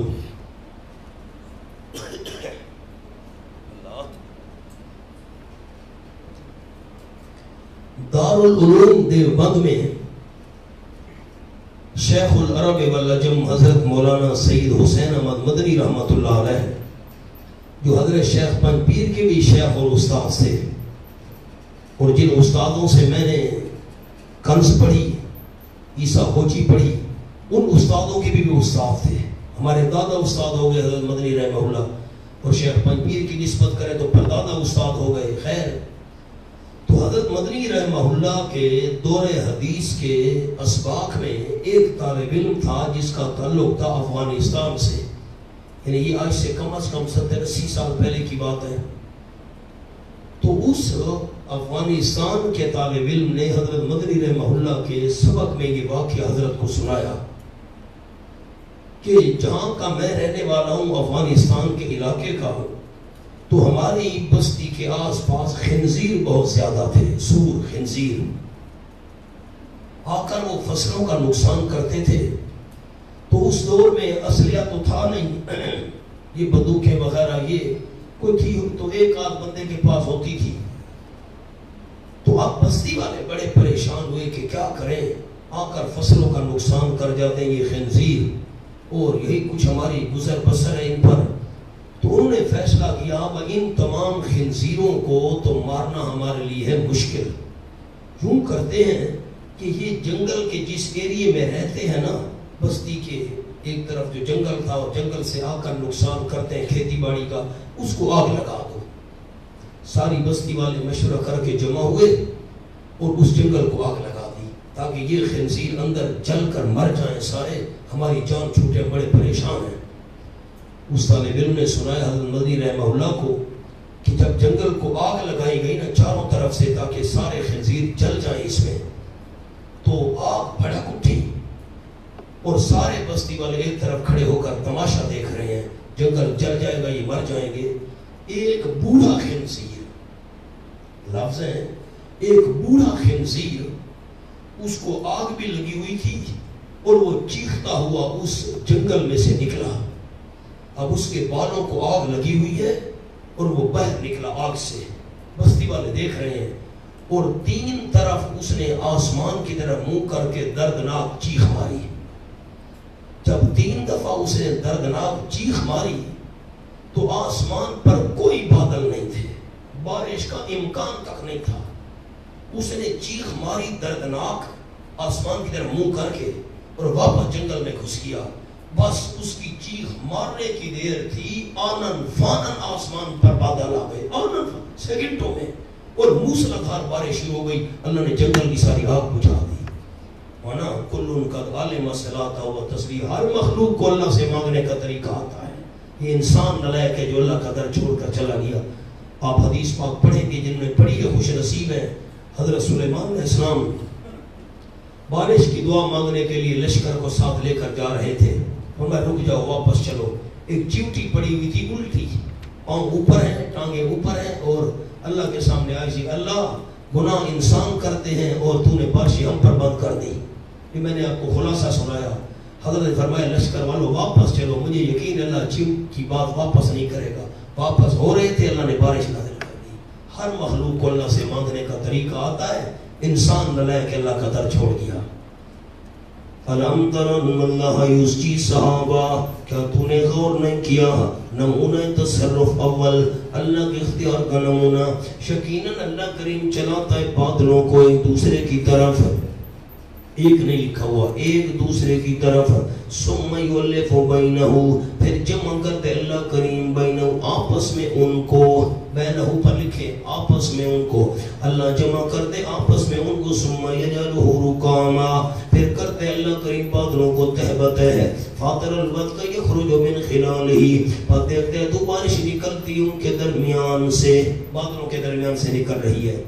دارالعلوم دیوبند میں شیخ العرب والعجم حضرت مولانا سید حسین احمد مدنی رحمۃ اللہ علیہ، جو حضرت شیخ پنج پیر کے بھی شیخ اور استاد تھے، اور جن استادوں سے میں نے کنز پڑھی، عیسیٰ ہوچی پڑھی، ان استادوں کے بھی بھی استاد تھے۔ ہمارے دادا استاد ہو گئے حضرت مدنی رحمہ اللہ، اور شیخ پنج پیر کی نسبت کریں تو پردادا استاد ہو گئے۔ خیر، تو حضرت مدنی رحمہ اللہ کے دور حدیث کے اسباق میں ایک طالب علم تھا جس کا تعلق تھا افغانستان سے، یعنی یہ آج سے کم از کم ستر اسی سال پہلے کی بات ہے۔ تو اس افغانستان کے طالب علم نے حضرت مدنی رحمہ اللہ کے سبق میں یہ واقعہ حضرت کو سنایا کہ جہاں کا میں رہنے والا ہوں، افغانستان کے علاقے کا ہوں، تو ہماری بستی کے آس پاس خنزیر بہت زیادہ تھے، سور، خنزیر آ کر وہ فصلوں کا نقصان کرتے تھے۔ تو اس دور میں اسلحہ تو تھا نہیں، یہ بندوقیں وغیرہ یہ کوئی تھی تو ایک آدھ بندے کے پاس ہوتی تھی۔ تو اب بستی والے بڑے پریشان ہوئے کہ کیا کریں، آ کر فصلوں کا نقصان کر جاتے ہیں یہ خنزیر، اور یہی کچھ ہماری گزر بسر ہے ان پر۔ تو انہوں نے فیصلہ کیا اب ان تمام خنزیروں کو تو مارنا ہمارے لیے ہے مشکل۔ یوں کرتے ہیں کہ یہ جنگل کے جس ایریے میں رہتے ہیں نا، بستی کے ایک طرف جو جنگل تھا اور جنگل سے آ کر نقصان کرتے ہیں کھیتی باڑی کا، اس کو آگ لگا دو۔ ساری بستی والے مشورہ کر کے جمع ہوئے اور اس جنگل کو آگ لگا دی تاکہ یہ خنزیر اندر جل کر مر جائیں سارے، ہماری جان چھوٹے، بڑے پریشان ہیں۔ اس طالب علم نے سنایا حضرت مدنی رحمہ اللہ کو کہ جب جنگل کو آگ لگائی گئی نا چاروں طرف سے تاکہ سارے خنزیر جل جائیں اس میں، تو آگ بھڑک اٹھی اور سارے بستی والے ایک طرف کھڑے ہو کر تماشا دیکھ رہے ہیں، جنگل جل جائے گا، یہ مر جائیں گے۔ ایک بوڑھا خنزیر، لفظ ہے ایک بوڑھا خنزیر، اس کو آگ بھی لگی ہوئی تھی اور وہ چیختا ہوا اس جنگل میں سے نکلا۔ اب اس کے بالوں کو آگ لگی ہوئی ہے اور وہ باہر نکلا آگ سے، بستی والے دیکھ رہے ہیں، اور تین طرف اس نے آسمان کی طرف منہ کر کے دردناک چیخ ماری۔ جب تین دفعہ اس نے دردناک چیخ ماری تو آسمان پر کوئی بادل نہیں تھے، بارش کا امکان تک نہیں تھا۔ اس نے چیخ ماری دردناک آسمان کی طرف منہ کر کے اور واپس جنگل میں گھس گیا۔ بس اس کی چیخ مارنے کی دیر تھی، آنن فانن آسمان پر بادل آ گئے، آنن سیکنڈوں میں، اور موسلادھار بارش شروع ہو گئی۔ اللہ نے جنگل کی ساری آگ بجھا دی۔ وَنَا كُلٌّ قَدْ عَلِمَ صَلَاتَهُ وَتَسْبِيحَهُ۔ ہر مخلوق کو اللہ سے مانگنے کا طریقہ آتا ہے۔ یہ انسان نلائق ہے جو اللہ کا در چھوڑ کر چلا گیا۔ آپ حدیث پاک پڑھیں گے، جن میں پڑھی ہے خوش نصیب ہے۔ حضرت سلیمان علیہ السلام بارش کی دعا مانگنے کے لیے لشکر کو ساتھ لے کر جا رہے تھے، اور میں رک جاؤ واپس چلو۔ ایک چیوٹی پڑی ہوئی تھی الٹی، پاؤں اوپر ہیں، ٹانگیں اوپر ہیں، اور اللہ کے سامنے آئی سی، اللہ گناہ انسان کرتے ہیں اور تو نے بارشیں ہم پر بند کر دی۔ یہ میں نے آپ کو خلاصہ سنایا۔ حضرت نے فرمایا لشکر والوں واپس چلو، مجھے یقین اللہ چیو کی بات واپس نہیں کرے گا۔ واپس ہو رہے تھے، اللہ نے بارش نازل کر دی۔ ہر مخلوق کو اللہ سے مانگنے کا طریقہ آتا ہے، انسان نلائق کہ اللہ کا در چھوڑ دیا۔ أَلَمْ تَرَ أَنَّ اللَّهَ يُزْجِي السَّحَابَ، کیا تو نے غور نہیں کیا نمونہ تصرف اول اللہ کے اختیار کا نمونہ؟ یقیناً اللہ کریم چلاتا ہے بادلوں کو ایک دوسرے کی طرف، ایک نہیں لکھا ہوا، ایک دوسرے کی طرف، ثُمَّ يُؤَلِّفُ بَيْنَهُ، پھر جمع کرتے اللہ کریم بینہو، آپس میں ان کو، بینہو پر لکھے آپس میں ان کو، اللہ جمع کرتے آپس میں ان کو، ثُمَّ يَجْعَلُهُ رُكَامًا، پھر کرتے اللہ کریم بادلوں کو تہبت ہے، فَاطِرَ الْبَرْقِ يَخْرُجُ مِنْ خِلَالِهِ، پر دیکھتے ہیں تو بارش نکلتی ان کے درمیان سے، بادلوں کے درمیان سے نکل رہی ہے۔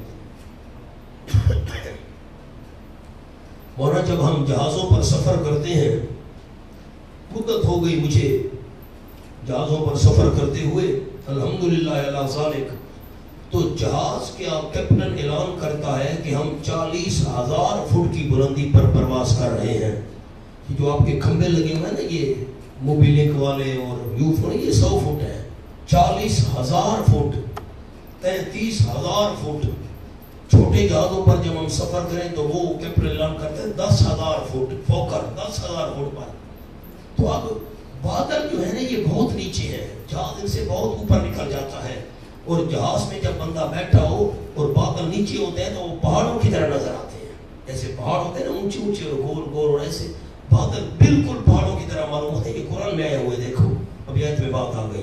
مولانا جب ہم جہازوں پر سفر کرتے ہیں، مدت ہو گئی مجھے جہازوں پر سفر کرتے ہوئے، الحمدللہ علی ذالک، تو جہاز کیا کیپٹن اعلان کرتا ہے کہ ہم چالیس ہزار فٹ کی بلندی پر پرواز کر رہے ہیں۔ جو آپ کے کھمبے لگے ہوئے ہیں نا، یہ موبی لنک والے اور یو فون، یہ سو فٹ ہے، چالیس ہزار فٹ، تینتیس ہزار فٹ۔ چھوٹے جہازوں پر جب ہم سفر کریں تو وہ کیپٹن اعلان کرتے ہیں دس ہزار فٹ فوکر، دس ہزار فٹ پر۔ تو اب بادل جو ہے نا یہ بہت نیچے ہے، جہاز ان سے بہت اوپر نکل جاتا ہے، اور جہاز میں جب بندہ بیٹھا ہو اور بادل نیچے ہوتے ہیں تو وہ پہاڑوں کی طرح نظر آتے ہیں، ایسے پہاڑ ہوتے ہیں نا اونچے اونچے اور گول گول، اور ایسے بادل بالکل پہاڑوں کی طرح معلوم ہوتے ہیں۔ یہ قرآن میں آئے ہوئے، دیکھو اب آیت میں بات آ گئی،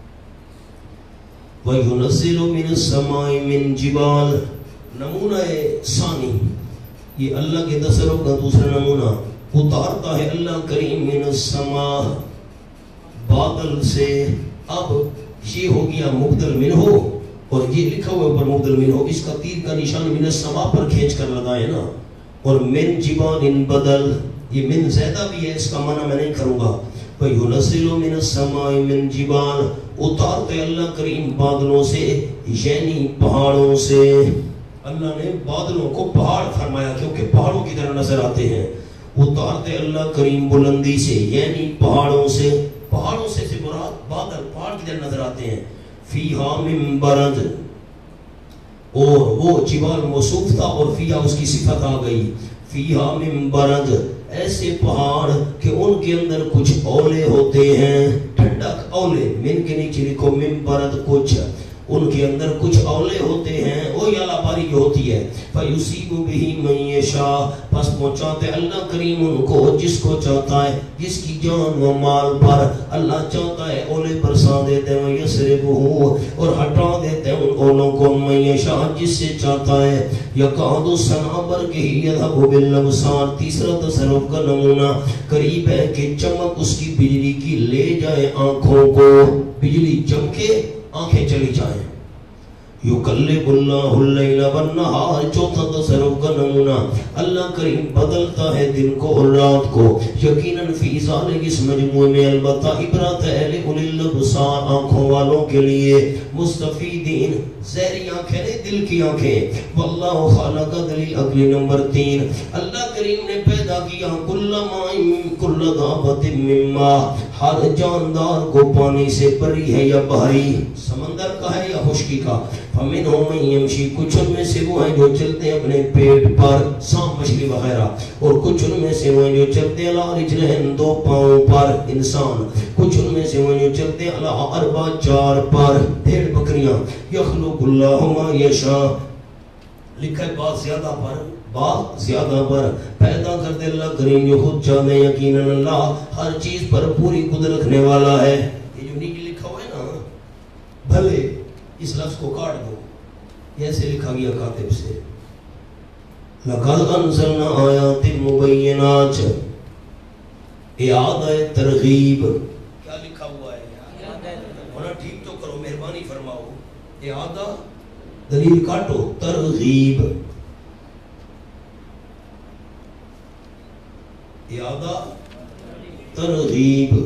وَيُنَزِّلُ مِنَ السَّمَاءِ مِنْ جِبَالٍ، نمونہ ثانی، یہ اللہ کے تصرف کا دوسرا نمونہ، اتارتا ہے اللہ کریم من السماء، بادل سے۔ اب یہ ہو گیا مبدل منہ، اور یہ لکھا ہوا اوپر مبدل منہ، اس کا تیر کا نشان من السماء پر کھینچ کر لگائے نا، اور من جبال بدل، یہ من زیادہ بھی ہے، اس کا معنی میں نہیں کروں گا۔ وَيُنَزِّلُ مِنَ السَّمَاءِ مِنْ جِبَالٍ، اتارتے اللہ کریم بادلوں سے، یعنی پہاڑوں سے۔ اللہ نے بادلوں کو پہاڑ فرمایا کیونکہ پہاڑوں کی طرح نظر آتے ہیں۔ اتارتے اللہ کریم بلندی سے، یعنی پہاڑوں سے، پہاڑوں سے سے مراد بادل پہاڑ کی طرح نظر آتے ہیں۔ فیہا من برد، اور وہ جبال موصوف تھا اور فیہا اس کی صفت آ گئی، فیہا من برد، ایسے پہاڑ کہ ان کے اندر کچھ اولے ہوتے ہیں، ٹھنڈک اولے، من کے نیچے لکھو من برد، کچھ ان کے اندر کچھ اولے ہوتے ہیں، او وہی اعلیٰ باری جو ہوتی ہے فَيُصِيبُ بِهِ مَن يَشَاءُ پس پہنچاتے اللہ کریم ان کو جس کو چاہتا ہے جس کی جان و مال پر اللہ چاہتا ہے اولے برسا دیتے ہیں وَيَسْرِبُهُ اور ہٹا دیتے ہیں ان اولوں کو مَن يَشَاءُ جس سے چاہتا ہے يَقَعْدُ سَنَابَرْ کے يَذْهَبُ بِالْأَبْصَارِ تیسرا تصرف کا نمونہ قریب ہے کہ چمک اس کی بجلی کی لے جائے آنکھوں کو بجلی چمکے آنکھیں چلی جائیں یُقَلِّبُ اللَّهُ اللَّيْلَ وَالنَّهَارَ چوتھا تصرف کا نمونہ اللہ کریم بدلتا ہے دن کو اور رات کو یقیناً فی ذالک اس مجموعے میں البتہ عبرت ہے لِأُولِي الْأَبْصَارِ آنکھوں والوں کے لیے مستفیدین زہری آنکھیں نہیں دل کی آنکھیں واللہ خالق دلیل عقلی نمبر تین اللہ کریم نے پیدا کیا کل مائم کل دابت مما ہر جاندار کو پانی سے بری ہے یا بھاری سمندر کا ہے یا خشکی کا فَمِنْهُمْ مَنْ يَمْشِي کچھ ان میں سے وہ ہیں جو چلتے ہیں اپنے پیٹ پر سانپ مچھلی وغیرہ اور کچھ ان میں سے وہ ہیں جو چلتے ہیں عَلَىٰ رِجْلَيْنِ دو پاؤں پر انسان کچھ ان میں سے وہ ہیں جو چلتے ہیں عَلَىٰ أَرْبَعَ چار پر بھیڑ بکریاں يَخْلُقُ اللَّهُ مَا يَشَاءُ لکھا ہے بات زیادہ پر بات زیادہ پر پیدا کرتے اللہ کریم جو خود چاہتے یقیناً اللہ ہر چیز پر پوری قدرت رکھنے والا ہے یہ جو نیچے لکھا ہوا ہے نا بھلے اس لفظ کو کاٹ دو یہ ایسے لکھا گیا کاتب سے لَقَدْ أَنزَلْنَا آیَاتٍ مُبَيِّنَاتٍ اعادہ ترغیب کیا لکھا ہوا ہے ہونا ٹھیک تو کرو مہربانی فرماؤ اعادہ دلیل کاٹو ترغیب اعادہ ترغیب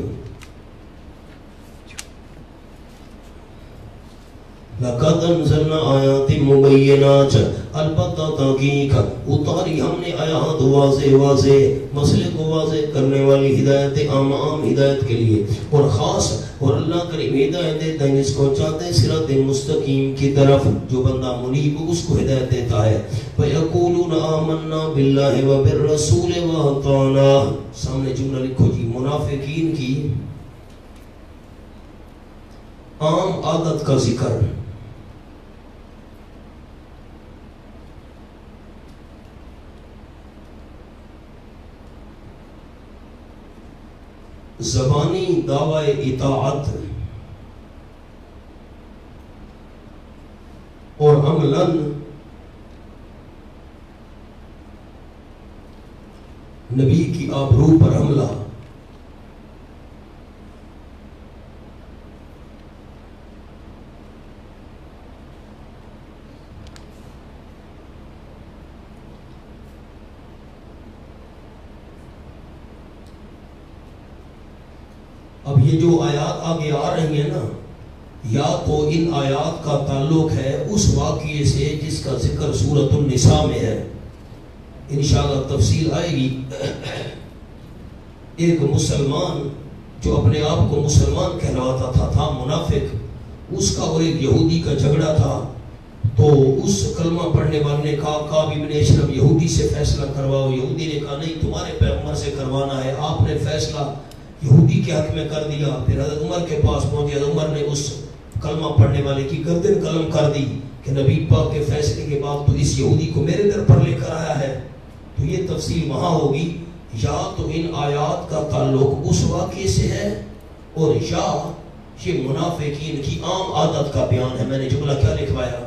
لَقَدْ أَنزَلْنَا آیَاتٍ مُبَيِّنَاتٍ البتہ تحقیق اتاری ہم نے آیات واضح واضح مسئلے کو واضح کرنے والی ہدایت عام عام ہدایت کے لیے اور خاص اور اللہ کریم ہدایت دیتا ہے جس کو چاہتے ہیں صراط مستقیم کی طرف جو بندہ منیب اس کو ہدایت دیتا ہے فَيَقُولُونَ آمَنَّا بِاللَّهِ وَبِالرَّسُولِ وَأَطَعْنَا سامنے جملہ لکھو جی منافقین کی عام عادت کا ذکر زبانی دعوی اطاعت اور عملاً نبی کی آبرو پر حملہ اب یہ جو آیات آگے آ رہی ہیں نا یا تو ان آیات کا تعلق ہے اس واقعے سے جس کا ذکر سورۃ النساء میں ہے انشاءاللہ تفصیل آئے گی ایک مسلمان جو اپنے آپ کو مسلمان کہلاتا تھا تھا منافق اس کا اور ایک یہودی کا جھگڑا تھا تو اس کلمہ پڑھنے والے نے کہا کعب ابن اشرف یہودی سے فیصلہ کرواؤ یہودی نے کہا نہیں تمہارے پیغمبر سے کروانا ہے آپ نے فیصلہ یہودی کے حق میں کر دیا پھر حضرت عمر کے پاس پہنچے حضرت عمر نے اس کلمہ پڑھنے والے کی گردن قلم کر دی کہ نبی پاک کے فیصلے کے بعد تو اس یہودی کو میرے در پر لے کر آیا ہے تو یہ تفصیل وہاں ہوگی یا تو ان آیات کا تعلق اس واقعے سے ہے اور یا یہ منافقین کی عام عادت کا بیان ہے میں نے جملہ کیا لکھوایا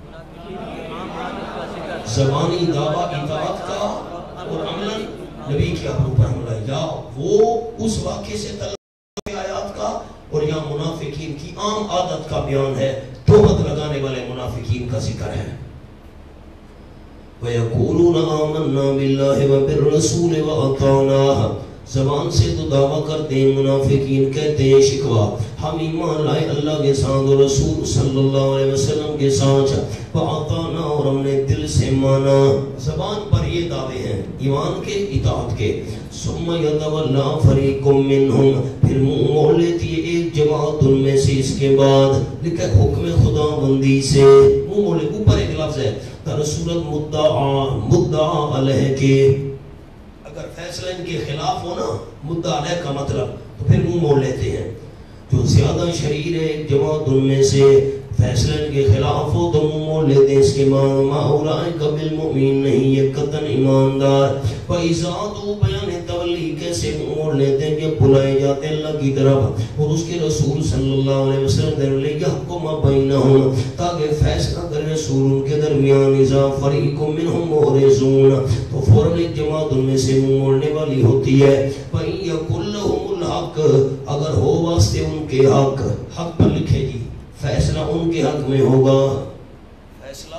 زبانی دعویٰ اطاعت کا اور عملاً نبی کی آبرو پر حملہ یا وہ اس واقعے سے تعلق آیات کا اور یا منافقین کی عام عادت کا بیان ہے تہمت لگانے والے منافقین کا ذکر ہے وَيَقُولُونَ آمَنَّا بِاللَّهِ وَبِالرَّسُولِ وَأَطَعْنَاهُ زبان سے تو دعویٰ کرتے ہیں منافقین کہتے ہیں شکوا ہم ایمان لائے اللہ کے ساتھ اور رسول صلی اللہ علیہ وسلم کے ساتھ وَأَطَعْنَا اور ہم نے دل سے مانا زبان پر یہ دعوے ہیں ایمان کے اطاعت کے ثُمَّ يَتَوَلَّىٰ فَرِيقٌ مِّنْهُمْ پھر منہ موڑ لیتی ہے ایک جماعت ان میں سے اس کے بعد لکھا حکم خدا بندی سے منہ موڑے اوپر ایک لفظ ہے در صورت مدعا مدعا علیہ کے اگر فیصلہ ان کے خلاف ہونا مدعا علیہ کا مطلب تو پھر منہ موڑ لیتے ہیں جو زیادہ شریر ہے ایک جماعت ان میں سے فیصلے کے خلاف ہو تو منہ موڑ لیتے اس کے ماں ما اولئک بالمؤمنین نہیں یہ قطعاً ایماندار. فَإِذَا دُعُوا بیان تبلیغ کیسے منہ موڑ لیتے ہیں جب بلائے جاتے ہیں اللہ کی طرف اور اس کے رسول صلی اللہ علیہ وسلم در لِيَحْكُمَ بَيْنَهُمْ تاکہ فیصلہ کرے رسول ان کے درمیان. اِذَا فَرِيقٌ مِّنْهُمْ مُعْرِضُونَ تو فوراً ایک جماعت ان میں سے منہ موڑنے والی ہوتی ہے. فَإِن يَكُن لَّهُمُ الْحَقُّ اگر ہو واسطے ان کے حق حق پر لکھے جی فیصلہ ان کے حق میں ہوگا. فیصلہ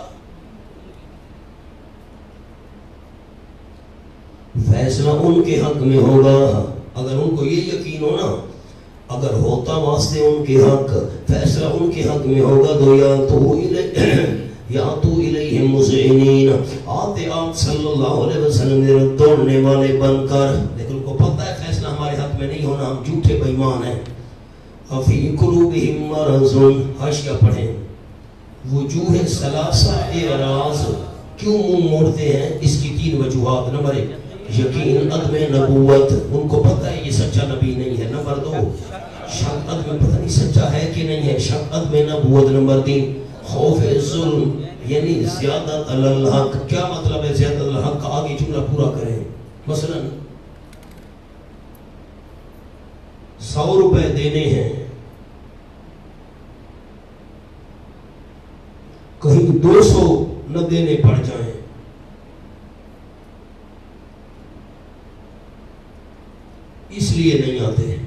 فیصلہ ان کے حق میں ہوگا اگر ان کو یہ یقین ہو نا اگر ہوتا واسطے ان کے حق فیصلہ ان کے حق میں ہوگا تو یا تو یا تو الیہم مذعنین آتے آپ صلی اللہ علیہ وسلم دوڑنے والے بن کر. لیکن ان کو پتہ ہے فیصلہ ہمارے حق میں نہیں ہونا ہم جھوٹے بے ایمان ہیں. فی قلوبہم مرض حاشیہ پڑھیں وجوہ ثلاثہ اعراض کیوں منہ موڑتے ہیں اس کی تین وجوہات. نمبر ایک یقین عدم نبوت ان کو پتہ ہے یہ سچا نبی نہیں ہے. نمبر دو شک عدم پتہ نہیں سچا ہے کہ نہیں ہے شک عدم نبوت. نمبر تین خوف ظلم یعنی زیادت علی الحق. کیا مطلب ہے زیادت علی الحق کا آگے جملہ پورا کریں. مثلا سو روپے دینے ہیں کہیں دو سو نہ دینے پڑ جائیں اس لیے نہیں آتے.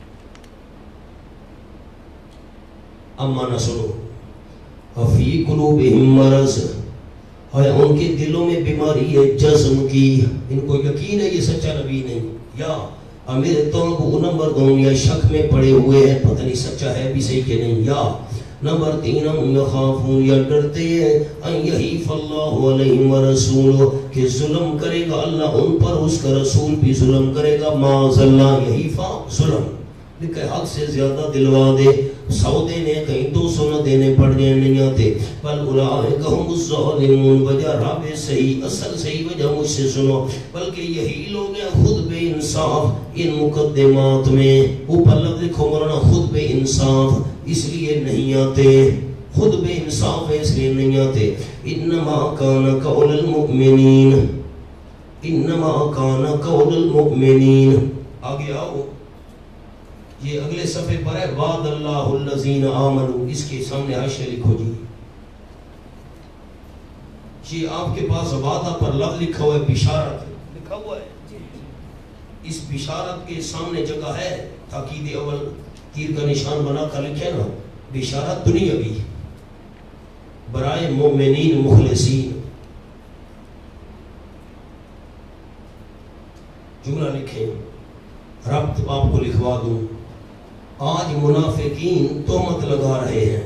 اما نہ سنو فی قلوبہم مرض ہے ان کے دلوں میں بیماری ہے جزم کی ان کو یقین ہے یہ سچا نبی نہیں یا امیر تو نمبر دو یا شک میں پڑے ہوئے ہیں پتہ نہیں سچا ہے بھی صحیح کہ نہیں. یا نمبر تین ہم یخافون یا ڈرتے ہیں ان یحیف اللہ علیہم ورسولہ کہ ظلم کرے گا اللہ ان پر اس کا رسول بھی ظلم کرے گا. معاذ اللہ یحیفا ظلم کہ حق سے زیادہ دلوا دے سو دینے کہیں دو سو نہ دینے پڑ جائیں نہیں آتے. بل اولئک ہم الظالمون وجہ رب صحیح اصل صحیح وجہ مجھ سے سنو بلکہ یہی لوگ ہیں خود بے انصاف ان مقدمات میں اوپر لفظ لکھو مولانا خود بے انصاف اس لیے نہیں آتے خود بے انصاف ہے اس لیے نہیں آتے. انما کان قول المؤمنین انما کان قول المؤمنین. آگے آؤ یہ اگلے صفحے پر ہے وعد اللہ الذین آمنوا اس کے سامنے حاشیہ لکھو جی. یہ آپ کے پاس وعدہ پر لفظ لکھا ہوا ہے بشارت لکھا ہوا ہے اس بشارت کے سامنے جگہ ہے تاکید اول تیر کا نشان بنا کر لکھے نا بشارت دنیاوی برائے مومنین مخلصین. جملہ لکھیں ربط آپ کو لکھوا دوں. آج منافقین تہمت لگا رہے ہیں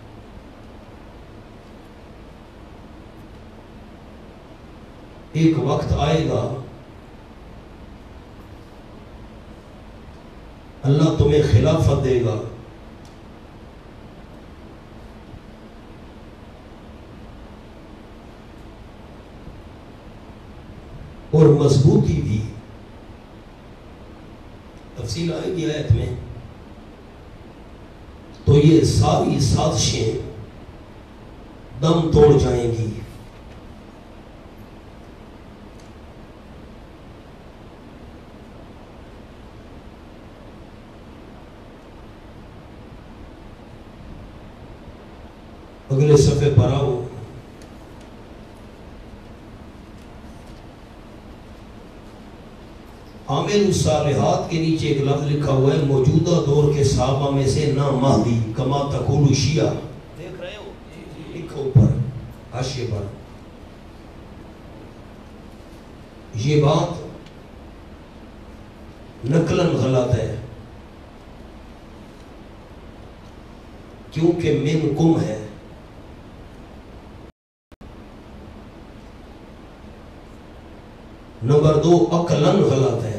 ایک وقت آئے گا اللہ تمہیں خلافت دے گا اور مضبوطی بھی. تفصیل آئے گی آیت میں تو یہ ساری سازشیں دم توڑ جائیں گی. اگلے صفحے پر آؤ. عامل الصالحات کے نیچے ایک لفظ لکھا ہوا ہے موجودہ دور کے صحابہ میں سے نا مہدی کما تقول شیعہ. دیکھ رہے ہو لکھو اوپر حاشیے پر. یہ بات نقلاً غلط ہے کیونکہ منکم ہے. نمبر دو عقلاً غلط ہے.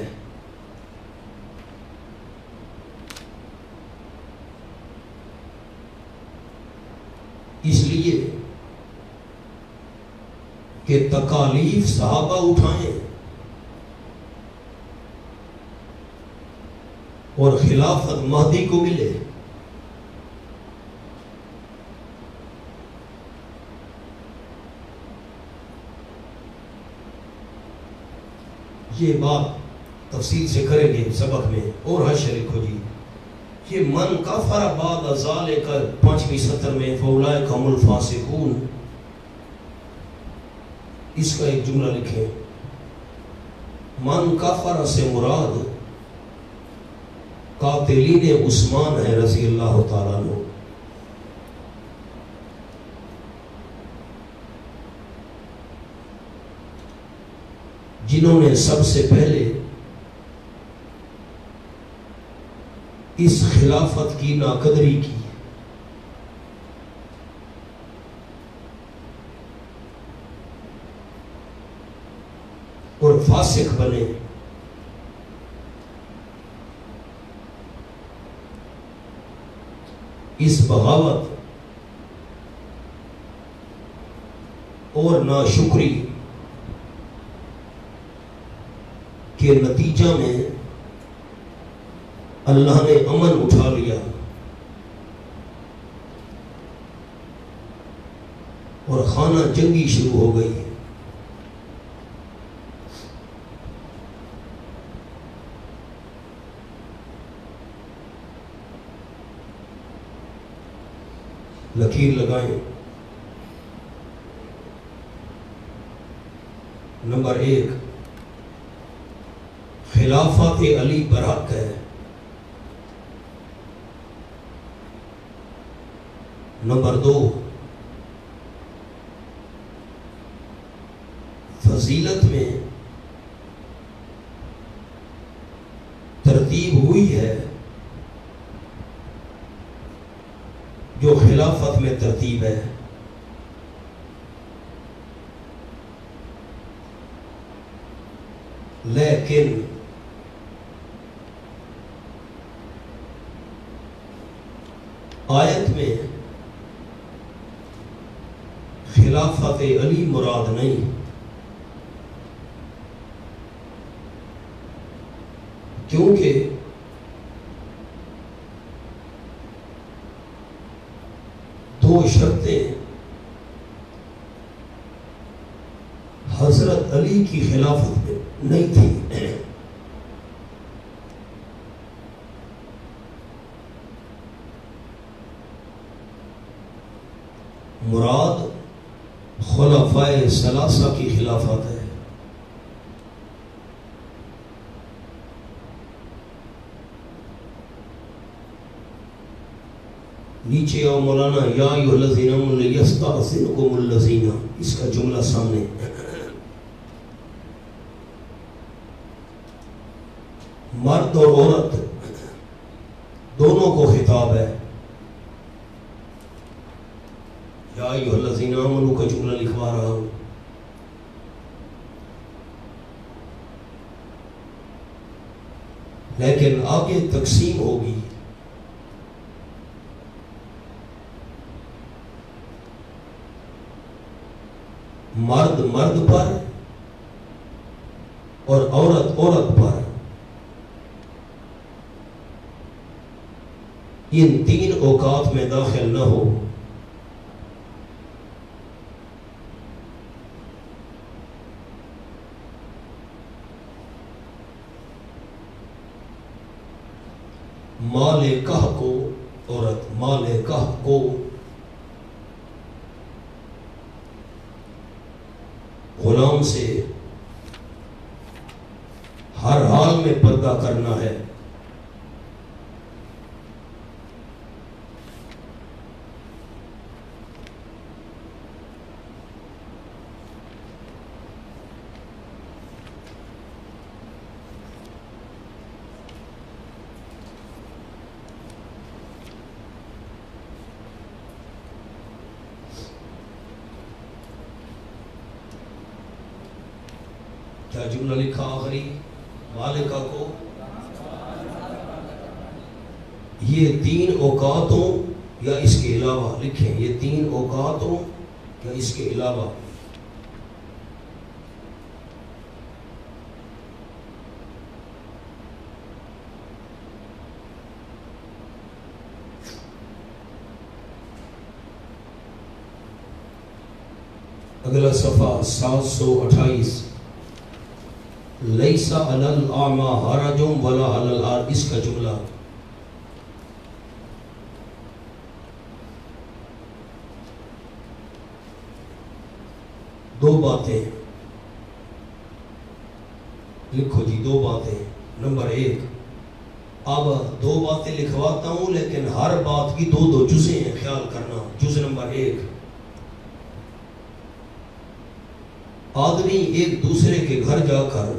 اس لیے کہ تکالیف صحابہ اٹھائیں اور خلافت مہدی کو ملے یہ بات تفصیل سے کریں گے سبق میں. اور حشر لکھو جی. یہ من کفر بعد ذالک پانچویں سطر میں فاولئک هم الفاسقون، اس کا ایک جملہ لکھیں. من کفر سے مراد قاتلین عثمان ہے رضی اللہ تعالیٰ عنہ. جنہوں نے سب سے پہلے اس خلافت کی ناقدری کی، اور فاسق بنے. اس بغاوت اور ناشکری کے نتیجہ میں اللہ نے امن اٹھا لیا اور خانہ جنگی شروع ہو گئی. لکیر لگائیں. نمبر ایک، خلافت علی برحق ہے. نمبر دو، فضیلت میں ترتیب ہوئی ہے جو خلافت میں ترتیب ہے. لیکن آیت میں خلافت علی مراد نہیں، کیونکہ دو شرطیں حضرت علی کی خلافت میں نہیں تھی. مراد خلفائے ثلاثہ کی خلافت ہے. نیچے آؤ مولانا. یا ایھا الذین آمنوا لیستأذنکم الذین، اس کا جملہ سامنے. مرد اور عورت دونوں کو خطاب ہے. یا ایھا الذین آمنوا کا جملہ لکھوا رہا ہوں. لیکن آگے تقسیم ہوگی. مرد مرد پر اور عورت عورت پر. ان تین اوقات میں داخل نہ ہو. مال کہ کو عورت، مال کہ کو غلام سے ہر حال میں پردہ کرنا ہے. کیا جملہ لکھا آخری؟ مالکہ کو یہ تین اوقاتوں یا اس کے علاوہ لکھیں. یہ تین اوقاتوں یا اس کے علاوہ. اگلا صفحہ سات سو اٹھائیس. لیسا علی الاعمی حرج ولا علی الأعرج، اس کا جملہ دو باتیں لکھو جی، دو باتیں. نمبر ایک، اب دو باتیں لکھواتا ہوں لیکن ہر بات کی دو دو جزیں ہیں، خیال کرنا. جز نمبر ایک، آدمی ایک دوسرے کے گھر جا کر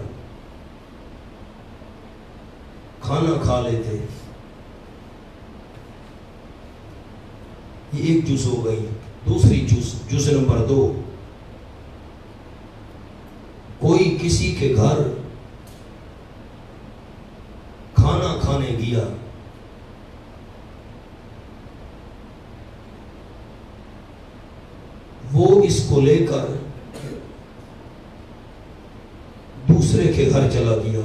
کھانا کھا لیتے، یہ ایک جز ہو گئی. دوسری جز جز نمبر دو، کوئی کسی کے گھر کھانا کھانے گیا، وہ اس کو لے کر دوسرے کے گھر چلا گیا.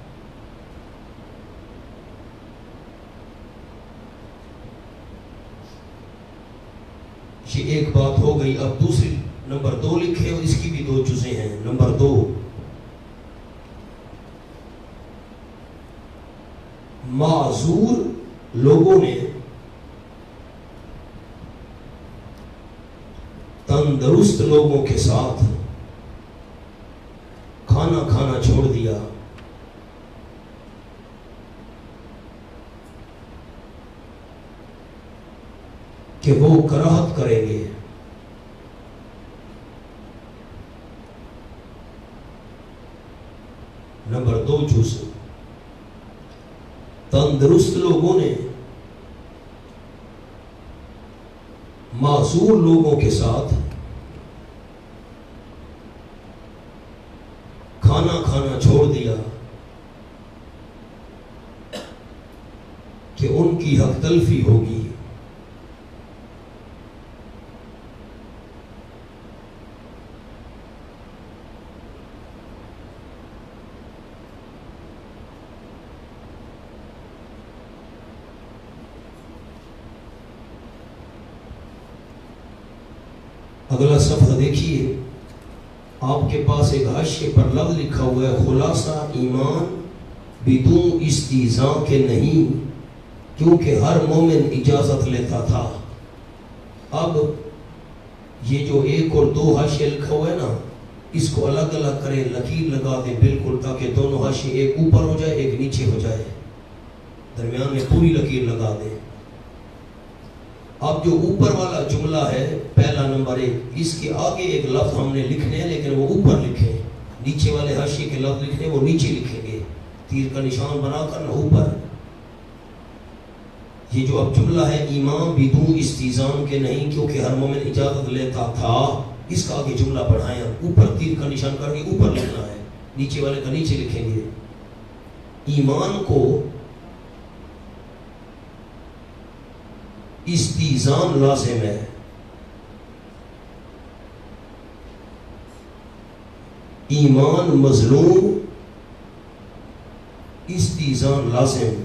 یہ ایک بات ہو گئی. اب دوسری نمبر دو لکھے اور اس کی بھی دو جزیں ہیں. نمبر دو، معذور لوگوں نے تندرست لوگوں کے ساتھ کھانا کھانا چھوڑ دیا. کہ وہ کراہت کریں گے. نمبر دو جز، تندرست لوگوں نے معذور لوگوں کے ساتھ کھانا کھانا چھوڑ دیا کہ ان کی حق تلفی ہوگی. اگلا صفحہ دیکھیے، آپ کے پاس ایک حاشیے پر لفظ لکھا ہوا ہے، خلاصہ ایمان بدون استیزاں کے نہیں، کیونکہ ہر مومن اجازت لیتا تھا. اب یہ جو ایک اور دو حاشیے لکھا ہوا ہے نا، اس کو الگ الگ کریں، لکیر لگا دیں بالکل، تاکہ دونوں حاشیے ایک اوپر ہو جائے ایک نیچے ہو جائے، درمیان میں پوری لکیر لگا دیں. اب جو اوپر والا جملہ ہے پہلا نمبر ایک، اس کے آگے ایک لفظ ہم نے لکھنے ہیں لیکن وہ اوپر لکھے. نیچے والے حاشیے کے لفظ لکھنے وہ نیچے لکھیں گے، تیر کا نشان بنا کر نہ اوپر. یہ جو اب جملہ ہے، ایمان بدون استیزان کے نہیں کیونکہ ہر مومن اجازت لیتا تھا، اس کا آگے جملہ پڑھائیں. اوپر تیر کا نشان کر کے اوپر لکھنا ہے، نیچے والے کا نیچے لکھیں گے. ایمان کو استیزان لازم ہے. ایمان مظلوم، استیزان لازم.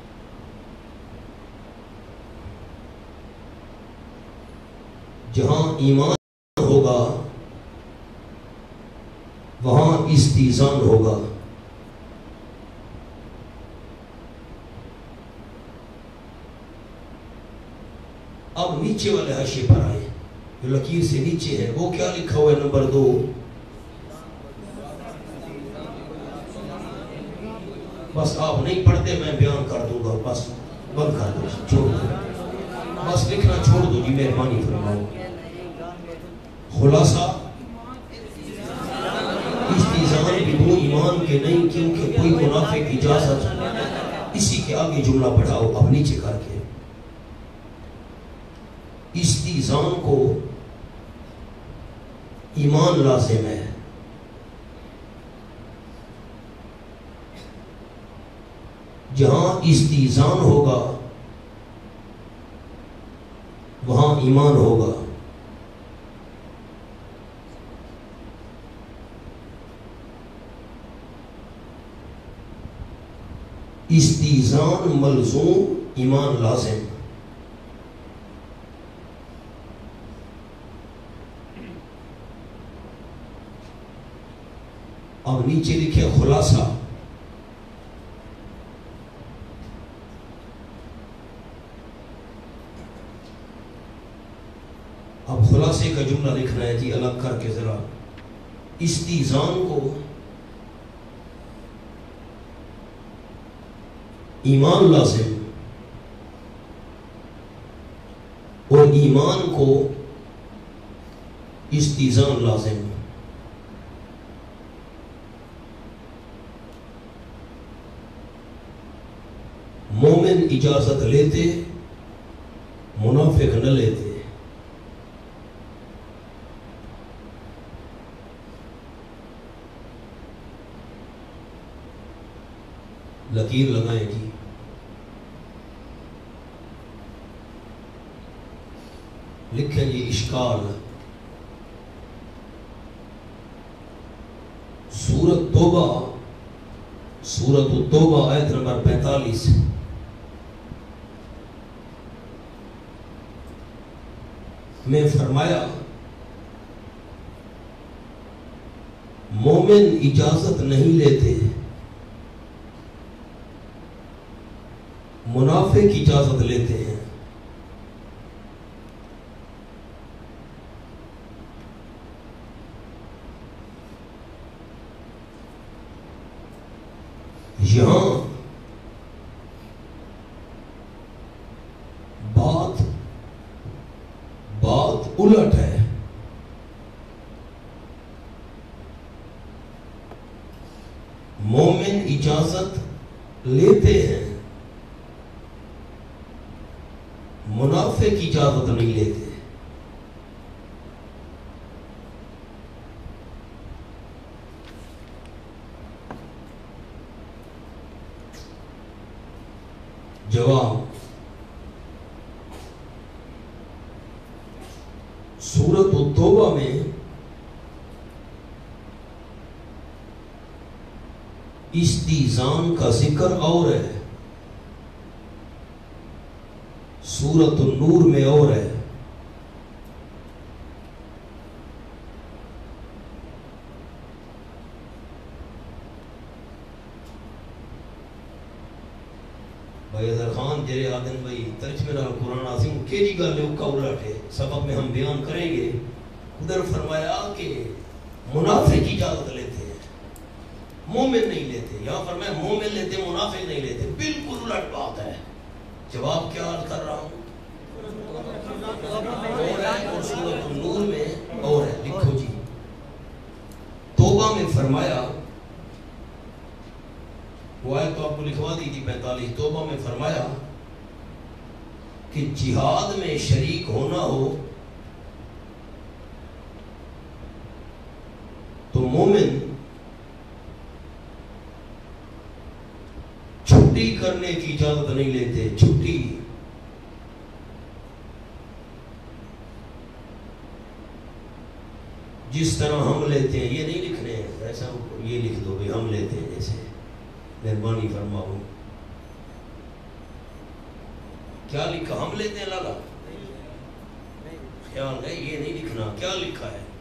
جہاں ایمان ہوگا وہاں استیزان ہوگا. اب نیچے والے حاشیے پر آئے، جو لکیر سے نیچے ہے، وہ کیا لکھا ہوا ہے؟ نمبر دو، بس آپ نہیں پڑھتے میں بیان کر دوں گا، بس بند کر دو، چھوڑ دو، بس لکھنا چھوڑ دو جی، مہربانی فرماؤ. خلاصہ استیزان بدون ایمان کے نہیں کیونکہ کوئی منافق اجازت. اسی کے آگے جملہ پڑھاؤ اب نیچے کر کے. استیزان کو ایمان لازم ہے. جہاں استیزان ہوگا وہاں ایمان ہوگا. استیزان ملزوم، ایمان لازم. اب نیچے لکھے خلاصہ. اب خلاصے کا جملہ لکھنا ہے جی الگ کر کے ذرا. استیزان کو ایمان لازم اور ایمان کو استیزان لازم. مومن اجازت لیتے، منافق نہ لیتے. لکیر لگائیں جی. لکھیں جی اشکال. سورت توبہ، سورت التوبہ آیت نمبر پینتالیس. میں فرمایا مومن اجازت نہیں لیتے، منافق اجازت لیتے ہیں. یہاں بات بات الٹ ہے. مومن اجازت لیتے ہیں، منافق اجازت نہیں لیتے. جواب: سورۃ التوبہ میں استیزان کا ذکر اور ہے، سورۃ النور میں اور ہے. بھائی اظہر خان جرے آدن بھائی ترجمہ قرآن عظیم کے جی گالے کا الٹ ہے. سبق میں ہم بیان کریں گے. ادھر فرمایا کہ منافق اجازت لیتے ہیں، مومن نہیں لیتے. یہاں فرمایا مومن لیتے، منافق نہیں لیتے. بالکل الٹ بات ہے. جواب کیا عرض کر رہا ہوں؟ اور ہے اور سورۃ النور میں اور ہے. لکھو جی. توبہ میں فرمایا، وہ آیت تو آپ کو لکھوا دی تھی پینتالیس. توبہ میں فرمایا کہ جہاد میں شریک ہونا ہو تو مومن چھٹی کرنے کی اجازت نہیں لیتے. چھٹی جس طرح ہم لیتے ہیں یہ نہیں لکھنے ہیں. ایسا یہ لکھ دو بھی ہم لیتے ہیں جیسے. مہربانی فرماؤ. کیا لکھا؟ ہم لیتے ہیں لالا. خیال ہے یہ نہیں لکھنا. کیا لکھا ہے؟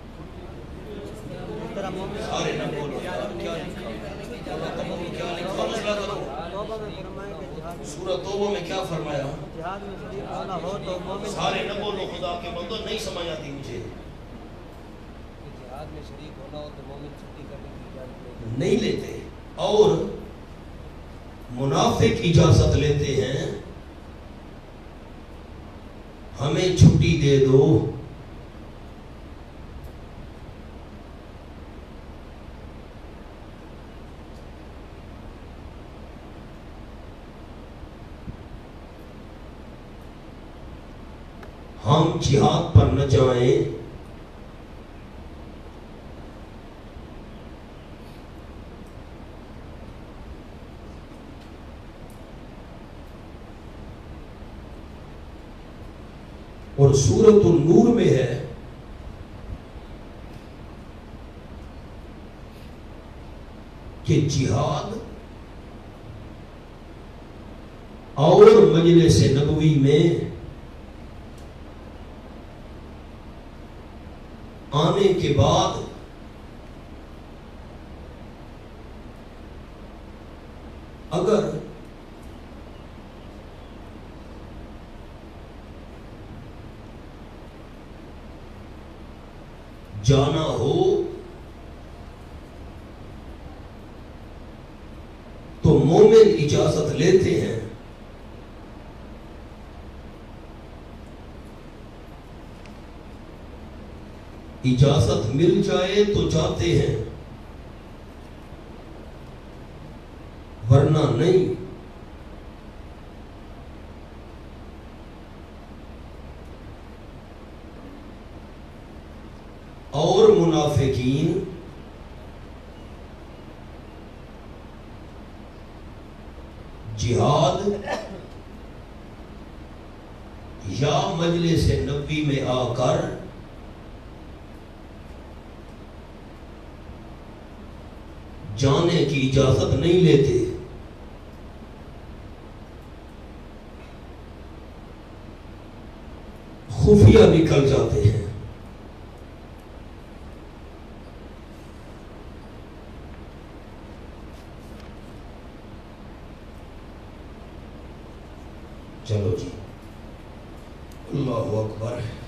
سارے نہ بولو یار. کیا لکھا؟ کیا لکھا؟ مسئلہ کرو. سورۃ توبہ میں کیا فرمایا؟ سارے نہ بولو خدا کے بندو. نہیں سمجھ آتی مجھے. جہاد میں شریک ہونا ہو تو مومن چھٹی کرنے کی اجازت نہیں لیتے. اور منافق اجازت لیتے ہیں ہمیں چھٹی دے دو. ہم جہاد پر نہ جائیں، اور سورۃ النور میں ہے کہ جہاد اور مجلس نبوی میں آنے کے بعد اگر جانا ہو تو مومن اجازت لیتے ہیں، اجازت مل جائے تو جاتے ہیں، ورنہ نہیں۔ اور منافقین جہاد یا مجلس نبوی میں آ کر جانے کی اجازت نہیں لیتے، خفیہ نکل جاتے ہیں۔ چلو جی، اللہ اکبر۔